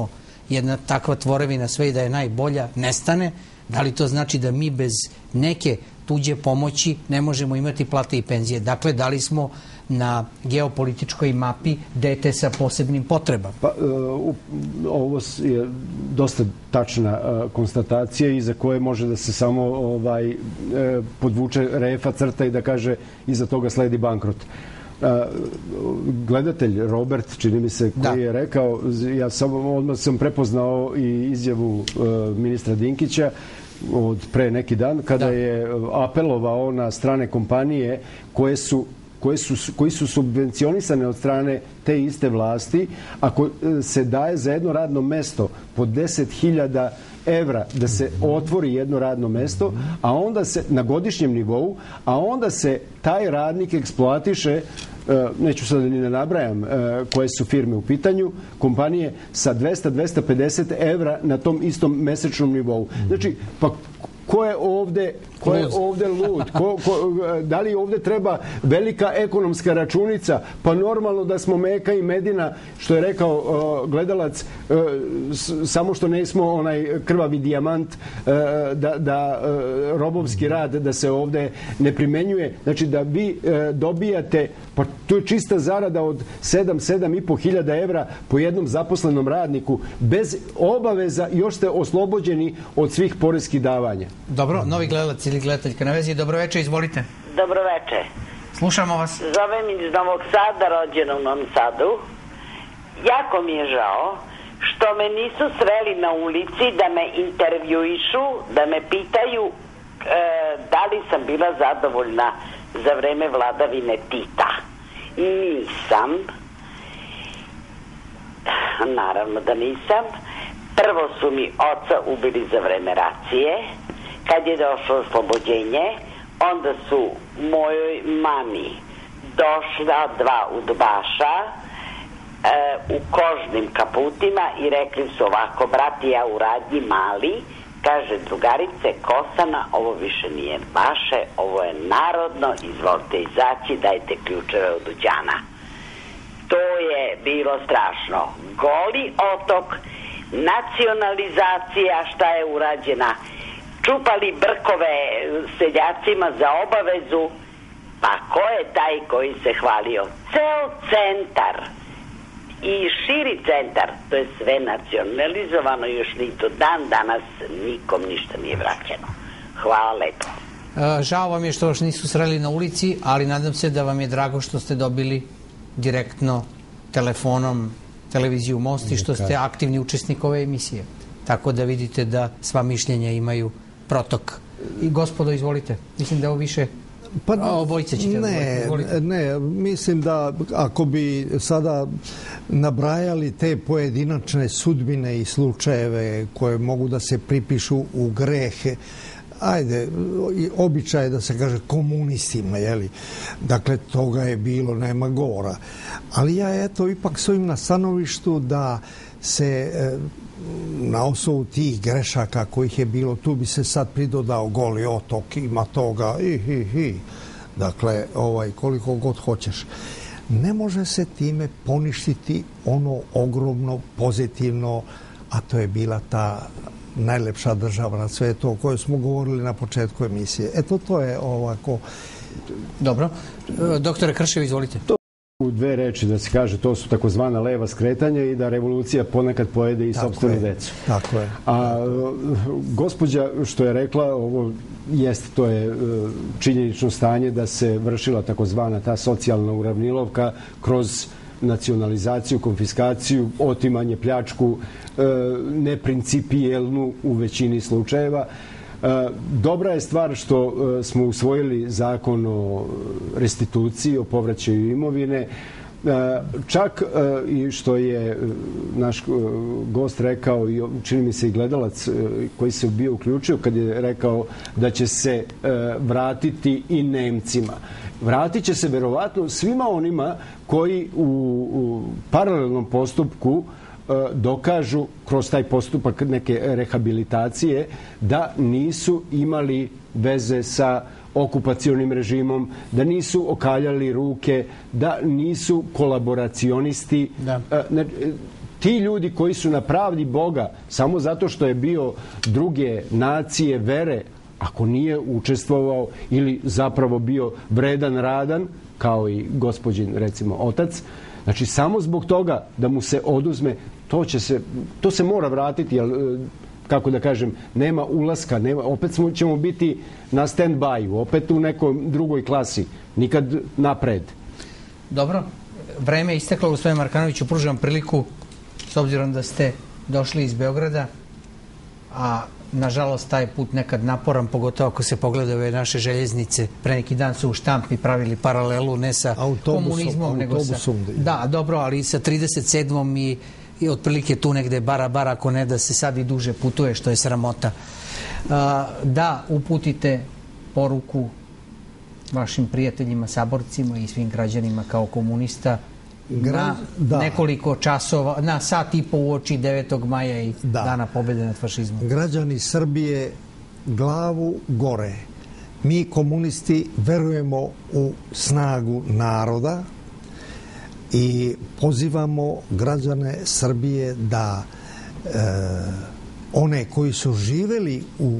jedna takva tvorevina sve i da je najbolja nestane, da li to znači da mi bez neke tuđe pomoći ne možemo imati plate i penzije? Dakle, da li smo na geopolitičkoj mapi dete sa posebnim potrebama? Pa, ovo je dosta tačna konstatacija iza koje može da se samo podvuče refa crta i da kaže iza toga sledi bankrot. Gledatelj Robert, čini mi se, koji je rekao, ja odmah sam prepoznao i izjavu ministra Dinkića od pre neki dan, kada je apelovao na strane kompanije koji su subvencionisane od strane te iste vlasti, ako se daje za jedno radno mesto po 10.000 evra da se otvori jedno radno mesto, a onda se na godišnjem nivou, a onda se taj radnik eksploatiše, neću sad ni ne nabrajam koje su firme u pitanju, kompanije sa 200-250 evra na tom istom mesečnom nivou. Znači, pa ko je ovde lud? Da li ovde treba velika ekonomska računica? Pa normalno da smo Meka i Medina, što je rekao gledalac, samo što ne smo onaj krvavi dijamant, da robovski rad, da se ovde ne primenjuje. Znači da vi dobijate, pa to je čista zarada od 7,5 hiljada evra po jednom zaposlenom radniku, bez obaveza, još ste oslobođeni od svih poreskih davanja. Dobro, novi gledalac ili gledateljka na vezi. Dobroveče, izvolite. Dobroveče. Slušamo vas. Zovem iz Novog Sada, rođena u Novom Sadu. Jako mi je žao što me nisu sreli na ulici da me intervjuišu, da me pitaju da li sam bila zadovoljna za vreme vladavine Tita. Nisam. Naravno da nisam. Prvo su mi oca ubili za vreme racije. Kad je došlo oslobođenje, onda su mojoj mami došla dva udbaša u kožnim kaputima i rekli su ovako, brati, ja u radnji mali, kaže drugarice Kosana, ovo više nije vaše, ovo je narodno, izvolite izaći, dajte ključeve od dućana. To je bilo strašno. Goli otok, nacionalizacija, šta je urađena, čupali brkove seljacima za obavezu, pa ko je taj koji se hvalio? Ceo centar i širi centar, to je sve nacionalizovano, još ni do dan danas nikom ništa nije vraćeno. Hvala lepo. Žao vam je što vas nisu sreli na ulici, ali nadam se da vam je drago što ste dobili direktno telefonom televiziju Most i što ste aktivni učesnik ove emisije. Tako da vidite da sva mišljenja imaju protok. I gospodo, izvolite. Mislim da ovo više obojice ćete odgovoriti. Ne, mislim da ako bi sada nabrajali te pojedinačne sudbine i slučajeve koje mogu da se pripišu u grehe, ajde, običaj je da se kaže komunistima, jeli? Dakle, toga je bilo, nema govora. Ali ja, eto, ipak stojim na stanovištu da se na osnovu tih grešaka kojih je bilo, tu bi se sad pridodao Goli otok, ima toga, dakle, koliko god hoćeš. Ne može se time poništiti ono ogromno pozitivno, a to je bila ta najlepša država na svetu o kojoj smo govorili na početku emisije. Eto, to je ovako. Dobro. Doktore Kršev, izvolite. U dve reči da se kaže, to su takozvana leva skretanja i da revolucija ponekad pojede i sopstvenu decu. Tako je. A gospođa što je rekla, ovo jeste, to je činjenično stanje da se vršila takozvana ta socijalna uravnilovka kroz nacionalizaciju, konfiskaciju, otimanje, pljačku, neprincipijelnu u većini slučajeva. Dobra je stvar što smo usvojili zakon o restituciji, o povraćaju imovine. Čak i što je naš gost rekao, i čini mi se i gledalac koji se bio uključio kad je rekao da će se vratiti i Nemcima. Vratit će se verovatno svima onima koji u paralelnom postupku dokažu kroz taj postupak neke rehabilitacije da nisu imali veze sa okupacionim režimom, da nisu okaljali ruke, da nisu kolaboracionisti. ti ljudi koji su na pravdi Boga samo zato što je bio druge nacije, vere, ako nije učestvovao ili zapravo bio vredan, radan, kao i gospođin, recimo, otac, znači samo zbog toga da mu se oduzme, to se mora vratiti, jer, kako da kažem, nema ulaska, opet ćemo biti na stand-by-u, opet u nekoj drugoj klasi, nikad napred. Dobro, vreme je isteklo, gospodine Markanoviću, pružavam priliku, s obzirom da ste došli iz Beograda, a nažalost taj put nekad naporan, pogotovo ako se pogledaju ove naše željeznice. Pre neki dan su u štampi pravili paralelu ne sa komunizmom, nego sa... Da, dobro, ali sa 37. i otprilike tu negde bara, ako ne da se sad i duže putuje, što je sramota. Da uputite poruku vašim prijateljima, saborcima i svim građanima kao komunista na nekoliko časova, na sat i po uoči 9. maja i Dana pobjede nad fašizmom. Građani Srbije, glavu gore. Mi komunisti verujemo u snagu naroda i pozivamo građane Srbije da one koji su živeli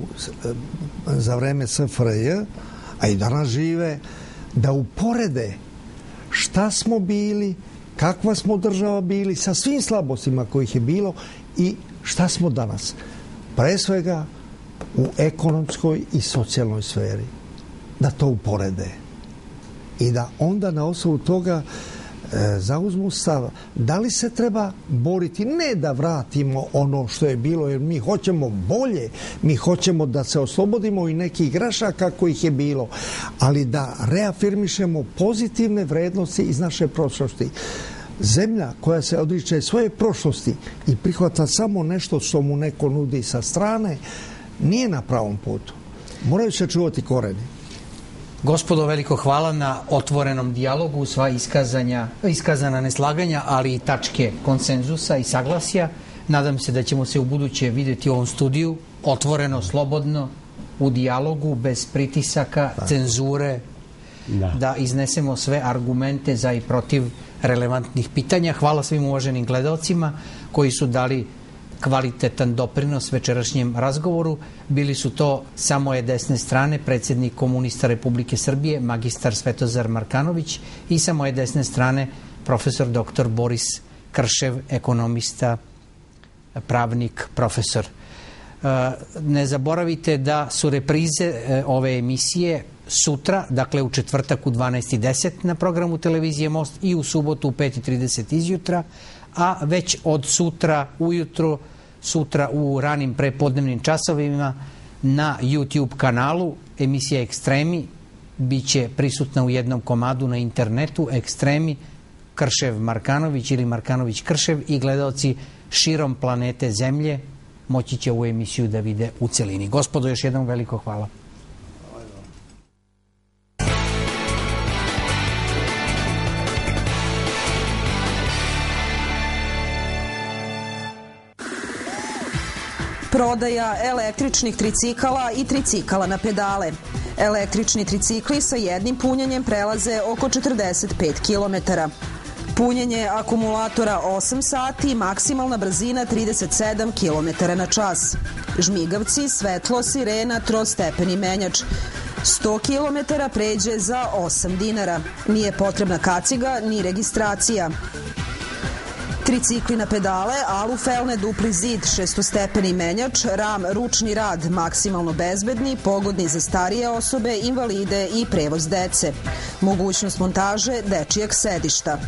za vreme SFRJ, a i danas žive, da uporede šta smo bili, kakva smo država bili, sa svim slabostima kojih je bilo i šta smo danas. Pre svega u ekonomskoj i socijalnoj sferi. Da to uporede. I da onda na osnovu toga zauzmu stav. Da li se treba boriti? Ne da vratimo ono što je bilo, jer mi hoćemo bolje, mi hoćemo da se oslobodimo i nekih grešaka kojih je bilo, ali da reafirmišemo pozitivne vrednosti iz naše prošlosti. Zemlja koja se odriče svoje prošlosti i prihvata samo nešto što mu neko nudi sa strane, nije na pravom putu. Moraju se čuvati koreni. Gospodo, veliko hvala na otvorenom dijalogu, sva iskazana neslaganja, ali i tačke konsenzusa i saglasja. Nadam se da ćemo se u buduće vidjeti u ovom studiju otvoreno, slobodno, u dijalogu, bez pritisaka, cenzure, da iznesemo sve argumente za i protiv relevantnih pitanja. Hvala svim uvaženim gledalcima koji su dali kvalitetan doprinos večerašnjem razgovoru. Bili su to sa moje desne strane predsjednik Komunista Republike Srbije, magistar Svetozar Markanović, i sa moje desne strane profesor dr. Boris Kršev, ekonomista, pravnik, profesor. Ne zaboravite da su reprize ove emisije sutra, dakle u četvrtak u 12:10 na programu televizije Most i u subotu u 5:30 izjutra, a već od sutra ujutro, sutra u ranim prepodnevnim časovima na YouTube kanalu emisija Ekstremi biće prisutna u jednom komadu na internetu. Ekstremi, Kršev Markanović ili Markanović Kršev, i gledalci širom planete Zemlje moći će ovu emisiju da vide u celini. Gospodo, još jednom veliko hvala. Prodaja električnih tricikala i tricikala na pedale. Električni tricikli sa jednim punjenjem prelaze oko 45 km. Punjenje akumulatora 8 sati, maksimalna brzina 37 km na čas. Žmigavci, svetlo, sirena, trostepeni menjač. 100 km pređe za 8 dinara. Nije potrebna kaciga ni registracija. Tricikli na pedale, alufelne, dupli zid, šestostepeni menjač, ram, ručni rad, maksimalno bezbedni, pogodni za starije osobe, invalide i prevoz dece. Mogućnost montaže dečijeg sedišta.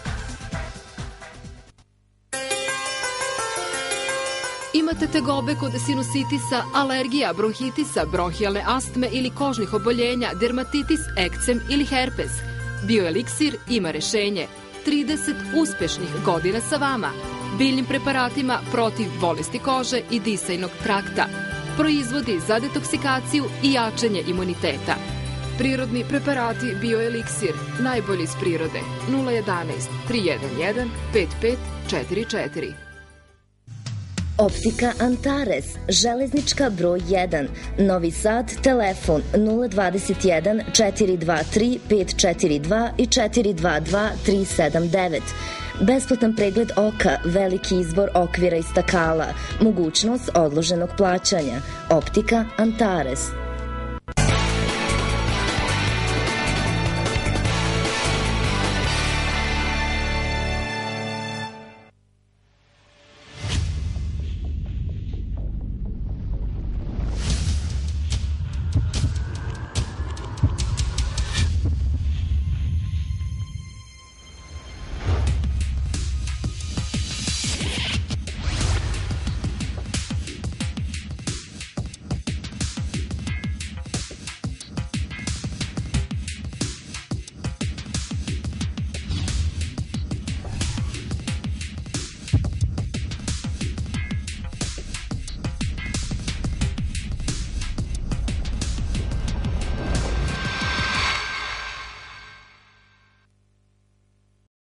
Imate tegobe kod sinusitisa, alergija, bronhitisa, bronhijalne astme ili kožnih oboljenja, dermatitis, ekcem ili herpes. Bioeliksir ima rešenje. 30 uspešnih godina sa vama. Biljnim preparatima protiv bolesti kože i disajnog trakta. Proizvodi za detoksikaciju i jačanje imuniteta. Prirodni preparati Bioeliksir, najbolji iz prirode. 011 311 5544. Optika Antares, železnička broj 1, Novi Sad, telefon 021 423 542 i 422 379. besplatan pregled oka, veliki izbor okvira i stakala, mogućnost odloženog plaćanja, optika Antares.